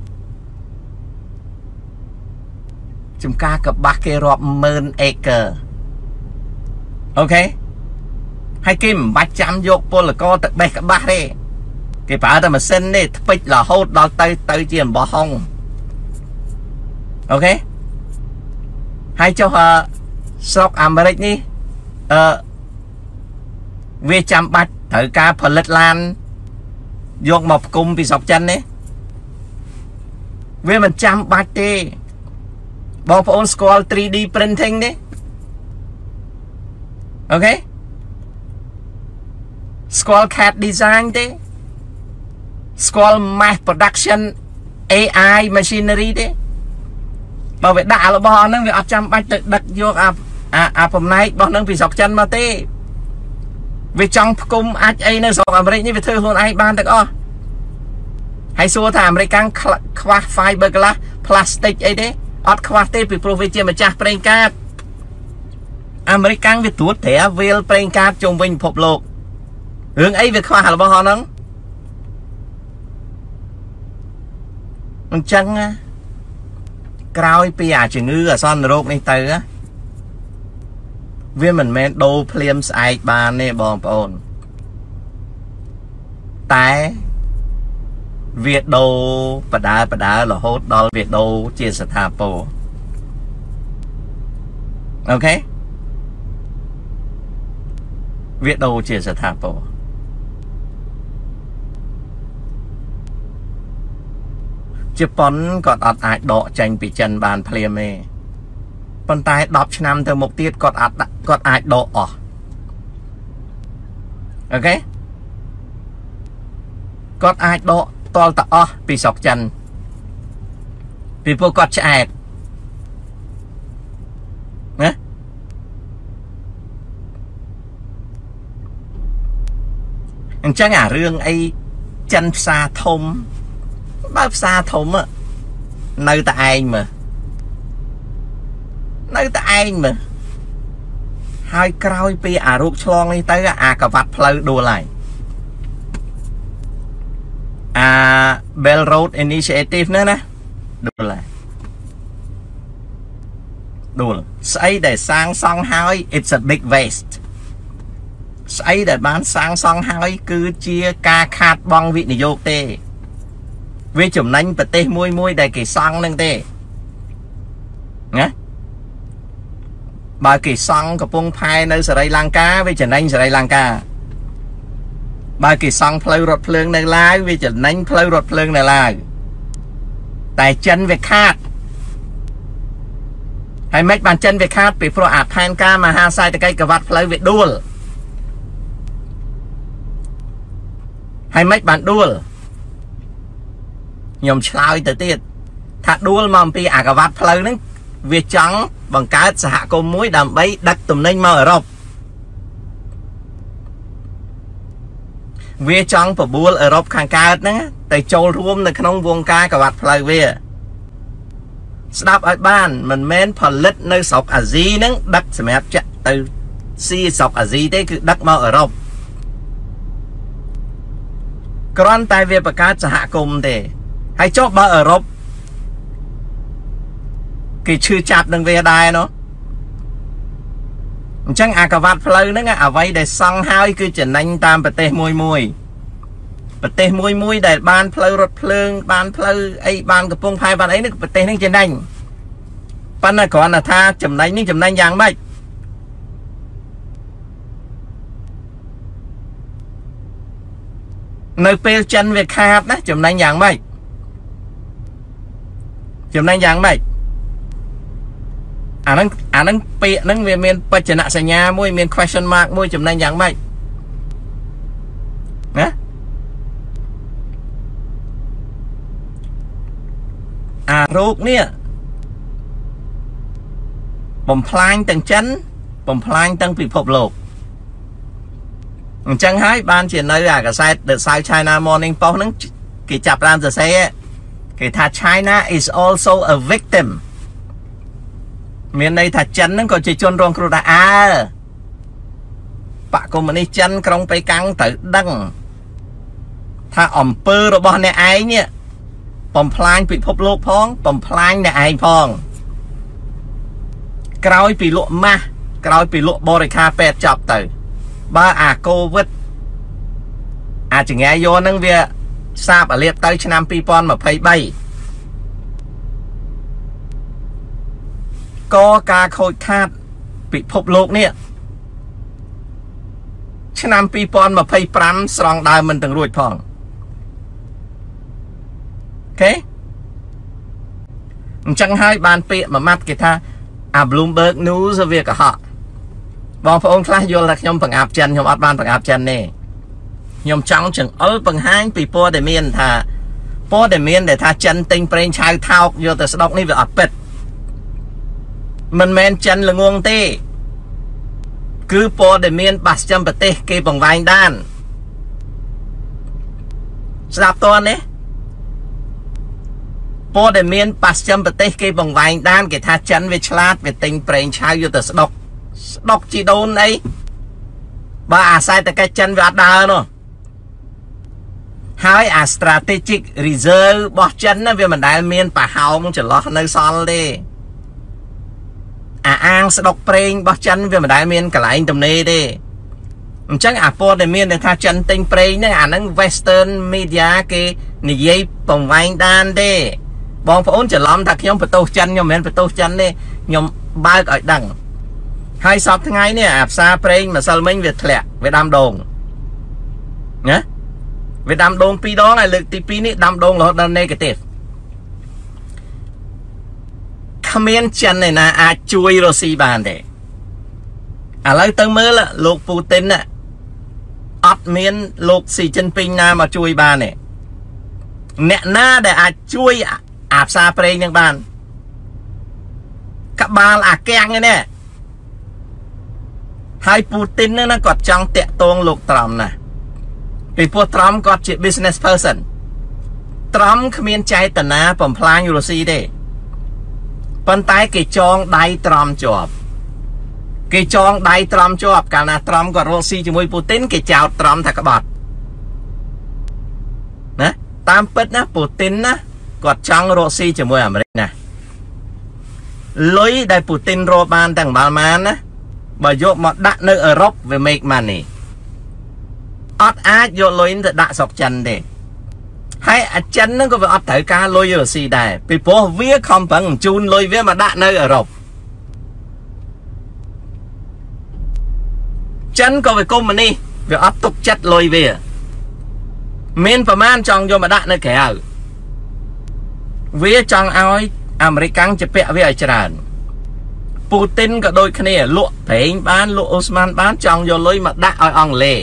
S1: ចំការកបាស់គេរាប់ម៉ឺនអេកឺអូខេហើយគេមិនបាច់ចាំយកពលករទៅបេះកបាស់ទេគេប្រើតែម៉ាស៊ីនទេថ្ពេចរហូតដល់ទៅទៅជាអំបោះហុងអូខេហើយចុះស្រុកអាមេរិកនេះអឺវាចាំបាច់ត្រូវការផលិតឡានយកមកផ្គុំពីស្រុកចិនទេវាមិនចាំបាច់ទេបងប្អូនស្គាល់ three D printing ទេអូខេស្គាល់ C A D design ទេស្គាល់ mass production A I machinery ទេបើវាដាក់របស់ហ្នឹងវាអត់ចាំបាច់ទៅដឹកយកអាអាបំណែករបស់ហ្នឹងពីស្រុកចិនមកទេវាចង់ផ្គុំអាចអីនៅស្រុកអាមេរិកនេះវាធ្វើខ្លួនឯងបានទាំងអស់ហើយសួរថាអាមេរិកខ្វះ fiber glass plastic អីទេអត់ខ្វះទេពីព្រោះវាជាម្ចាស់ប្រេងកាតអាមេរិកវាត្រួតត្រាវាលប្រេងកាតជុំវិញពិភពលោករឿងអីវាខ្វះរបស់ហ្នឹងអញ្ចឹងក្រោយពីអាជំងឺអាសន្នរោគនេះទៅវាមិនមែនដូរភ្លាមស្អែកបានទេបងប្អូនតែវាដូរបដាបដារហូតដល់វាដូរជាស្ថាពរអូខេវាដូរជាស្ថាពរជប៉ុនគាត់អត់អាចដកចេញពីចិនបានភ្លាមទេប៉ុន្តែដប់ឆ្នាំទៅមុខទៀតគាត់អាចគាត់អាចដកអស់អូខេគាត់អាចដកតលតអស់ពីស្រុកចិនពីពួកគាត់ឆ្អែតណាអញ្ចឹងអារឿងអីចិនផ្សារធំបើផ្សារធំនៅតែឯងមើលនៅតែឯងមើលហើយក្រោយពីអារោគឆ្លងនេះទៅអាកវ៉ាត់ផ្លូវដួលហើយអា Belt Road Initiative ហ្នឹងណាដួលហើយ đùa xây để sang song hai it's a big waste xây để bán sang song hai cứ chia ca khát bong vị này vô tê vì chùm nánh bật tê mùi mùi để kỳ sang nâng tê nhá bà kỳ sang của bông phai nơi Sri Lanka vì chùm nánh Sri Lanka bà kỳ sang phơi rột phơi nơi lai vì chùm nánh phơi rột phơi nơi lai tại chân về khát hay mấy bàn chân về khát bị pro ạp than ca mà ha sai từ cây cà vạt phơi về đuôi hay mấy bạn đuôi nhom chlai tới tiệt thà đuôi mà bị à cà vạt phơi nó việc trắng bằng cái hạ cô muối đầm bấy đặt tụm nên mơ ở đâu việc trắng của bùa ở đâu khang ca nữa tại châu rùmในក្នុងវងការកវ៉ាត់ផ្លូវវាស្ដាប់ឲ្យបានមិនមែនផលិតនៅស្រុកអាស៊ីហ្នឹងដឹកសម្រាប់ចាក់ទៅស៊ីស្រុកអាស៊ីទេគឺដឹកមកអឺរ៉ុបគ្រាន់តែវាបង្កើតសហគមន៍ទេហើយចុះបើអឺរ៉ុបគេឈឺចាប់នឹងវាដែរណោះអញ្ចឹងអាកវ៉ាត់ផ្លូវហ្នឹងអ្វីដែលសង់ហើយគឺចំណេញតាមប្រទេសមួយមួយប្រទេសមួយមួយដែលបានផ្លូវរថភ្លើងបានផ្លូវអីបានកំពង់ផែបានអីនេះប្រទេសនេះចំណេញប៉ុន្តែគ្រាន់តែថាចំណេញនេះចំណេញយ៉ាងម៉េចនៅពេលចិនវាខាតណាចំណេញយ៉ាងម៉េចចំណេញយ៉ាងម៉េចអាហ្នឹងអាហ្នឹងពាក្យហ្នឹងវាមានបច្ចនសញ្ញាមួយមាន question mark មួយចំណេញយ៉ាងម៉េចណាអារោគនេះបំផ្លាញទាំងចិនបំផ្លាញទាំងពិភពលោកអញ្ចឹងហើយបានជានៅអាកាសែត The South China Morning Post ហ្នឹងគេចាប់តាមសរសេរគេថា China is also a victim មានន័យថាចិនហ្នឹងក៏ជាជនរងគ្រោះដែរអើបកកុម្មុយនីសចិនក្រុងប៉េកាំងត្រូវដឹងថាអំពើរបស់អ្នកឯងនេះបំផ្លាញពិភពលោកផងបំផ្លាញអ្នកឯងផងក្រោយពីលក់ម៉ាស់ក្រោយពីលក់បរិខាពេទ្យចប់ទៅបើអាកូវីដអាចងាយយកហ្នឹងវាសាបអាលៀបទៅឆ្នាំពីរពាន់ម្ភៃបីក៏ការខូចខាតពិភពលោកនេះឆ្នាំពីរពាន់ម្ភៃប្រាំស្រង់ដើមមិនទាំងរួចផងអូខេអញ្ចឹងហើយបានពាក្យមួយម៉ាត់គេថាអា Bloomberg News វាកុហកបងប្អូនខ្លះយល់ថាខ្ញុំបង្អាប់ចិនខ្ញុំអត់បានបង្អាប់ចិនទេខ្ញុំចង់ចង្អុលបង្ហាញពីព័ត៌មានថាព័ត៌មានដែលថាចិនទិញប្រេងឆៅថោកយកទៅស្ដុកនេះវាអត់ពិតមិនមែនចិនល្ងងទេគឺព័ត៌មានបាសចំប្រទេសគេបង្វែងដានស្ដាប់តើនេះព័ត៌មានបាសចំប្រទេសគេបង្វែងដានគេថាចិនវាឆ្លាតវាទិញប្រេងឆៅយកទៅស្ដុកស្ដុកជីដូនអីបើអាស្រ័យតែកិច្ចចិនវាអត់ដើរនោះហើយអា strategic reserve របស់ចិនណាវាមិនដែលមានប្រហោងចន្លោះនៅសល់ទេអាអាងស្ដុកប្រេងរបស់ចិនវាមិនដែលមានកន្លែងទំនេរទេអញ្ចឹងអាព័ត៌មានដែលថាចិនទិញប្រេងហ្នឹងអាហ្នឹង Western media គេនិយាយបង្វែងដានទេបងប្អូនច្រឡំថាខ្ញុំបន្ទោសចិនខ្ញុំមិនមែនបន្ទោសចិនទេខ្ញុំបើកឲ្យដឹងហើយសពថ្ងៃនេះអាផ្សារប្រេងម្សិលមិញវាធ្លាក់វាដាំដូងណាវាដាំដូងពីរដងហើយលើកទីពីរនេះដាំដូងរហូតដល់ negative គ្មានចិនឯណាអាចជួយរុស្ស៊ីបានទេឥឡូវទៅមើលលោកពូទីនណាអត់មានលោកស៊ីជីនពីងណាមកជួយបានទេអ្នកណាដែលអាចជួយអាផ្សារប្រេងនឹងបានក្បាលអាកាំងនេះហើយពូទីនហ្នឹងគាត់ចង់តាក់ទងលោកត្រមណាពីព្រោះត្រមគាត់ជា business person ត្រមគ្មានចេតនាបំផ្លាញរុស្ស៊ីទេប៉ុន្តែគេចងដៃត្រមជាប់គេចងដៃត្រមជាប់កាលណាត្រមគាត់រកស៊ីជាមួយពូទីនគេចោទត្រមថាក្បត់ណាតាមពិតណាពូទីនណាគាត់ចង់រកស៊ីជាមួយអាមេរិកណា lối đại Putin rô ban tầng bà màn á bà dụ mà đặt nơi ở Europe về make money ớt ác dụ lối đã sọc chân đi hay à chân nó có phải ớt thử ca lối ở xì đài vì bố viết không bằng chun lối viết mà đặt nơi ở Europe chân có phải công mà đi vì ớt tục chất lối về miền bà man trong vô mà đặt nơi kẻ ở viết trong áo Americanจะเปะวิอาจารย์ปูตินก็โดยคะแนนลวกเพลงบ้านลวกออสมานบ้านจองโยเลยมาด่าอ้อยอังเล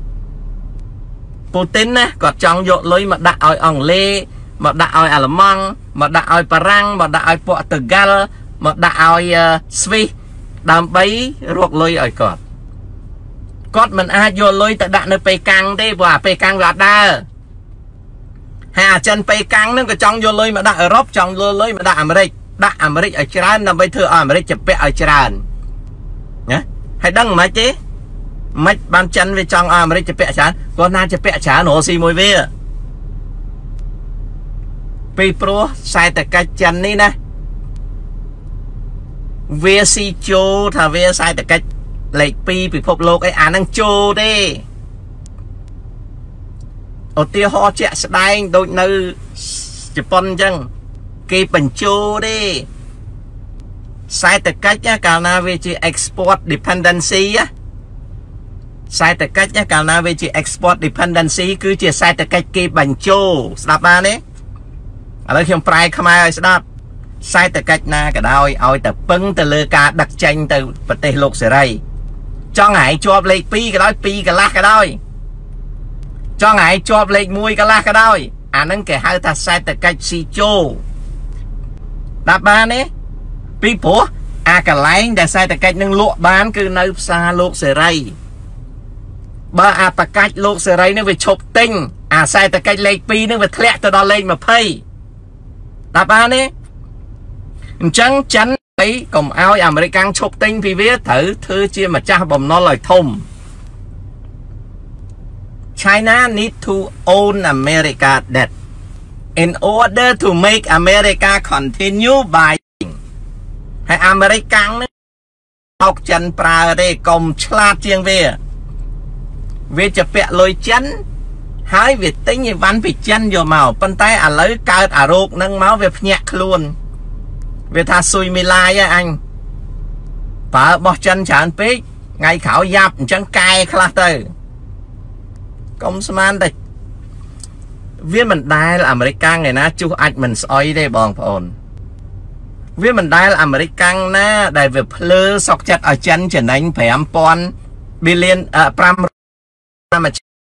S1: ปูตินนะก็จองโยเลยมาด่าอ้อยอังเลมาด่าอ้อยอัลมังมาด่าอ้อยปรังมาด่าอ้อยปอตุเกลมาด่าอ้อยสวีดำใบรวกเลยอ้อยกอดกอดมันอาโยเลยแต่ด่าในไปกังได้ว่าไปกังวัดได้หาจันไปกังนั่นก็จองโยเลยมาด่าอรบจองโยเลยมาด่าอเมริกด่าอเมริกไอจานนำไปเธออเมริกจะเปะไอจานนะให้ดังไหมเจ๊ไม่บางจันไปจองอเมริกจะเปะจานก็น่าจะเปะจานหัวซีมวยเวียปีโปรใส่แต่กัจจันนี่นะเวียซีโจถ้าเวียใส่แต่กัจเหล็กปีปีพบโลกไออ่านนั่งโจดิโอเตียฮอเจ๊สไตล์โดยในญี่ปุ่นจังกีเป็นโจดิใส่แต่กัจเนี่ยการนาเวจี export dependency อะใส่แต่กัจเนี่ยการนาเวจี export dependency คือจะใส่แต่กัจกีเป็นโจสลับมาเนี่ยอะไรเขียนปลายขมายสลับใส่แต่กัจนาก็ได้เอาแต่ปึ้งแต่เลือกาดักจังแต่ประเทศโลกเสรีจ้องหายจวบเลยปีก็ได้ปีก็ลากก็ได้จ้องหายจวบเลยมวยก็ลากก็ได้อันนั้นแกให้แต่ใส่แต่กัจซีโจดับบ้านเนี่ยปีผัวอากาไลน์แต่ใส่แต่กัจนึงลวกบ้านคือในซาโลกเสรีบ้าอาตะกัจโลกเสรีนึกไปชกติ้งอาใส่แต่กัจเลยปีนึกไปแทะตัวดอลเลยมาเพ่ดับบ้านเนี่ยจังจันไปกลมเอาอเมริกันชกติ้งพี่เวียถือเธอเชี่ยมาจ้าบ่มนอนลอยทมChina need to own America that in order to make America continue buying ให้อเมริกันนึกออกจันปลาได้กลมฉลาดเจียงเวียเวียจะเปะลอยจันหายเวียติ้งวันไปจันโยเมาปันไตอ่ะเลยเกิดอารมณ์นั่งเมาเวียพเนคล้วนเวียทาซุยมิลายอันป่าบอกจันฉันปิ๊กไงเขายับจังไกลคลาเตอร์กรมสมานแต่เวียมันได้ละอเมริกันไงนะจูอัดมันซอยได้บองพอนเวียมันได้ละอเมริกันนะได้เวียเพลสอกจัดเอาจันจะนั่งแผงปอนบิลเลียนเอ่อปรามมา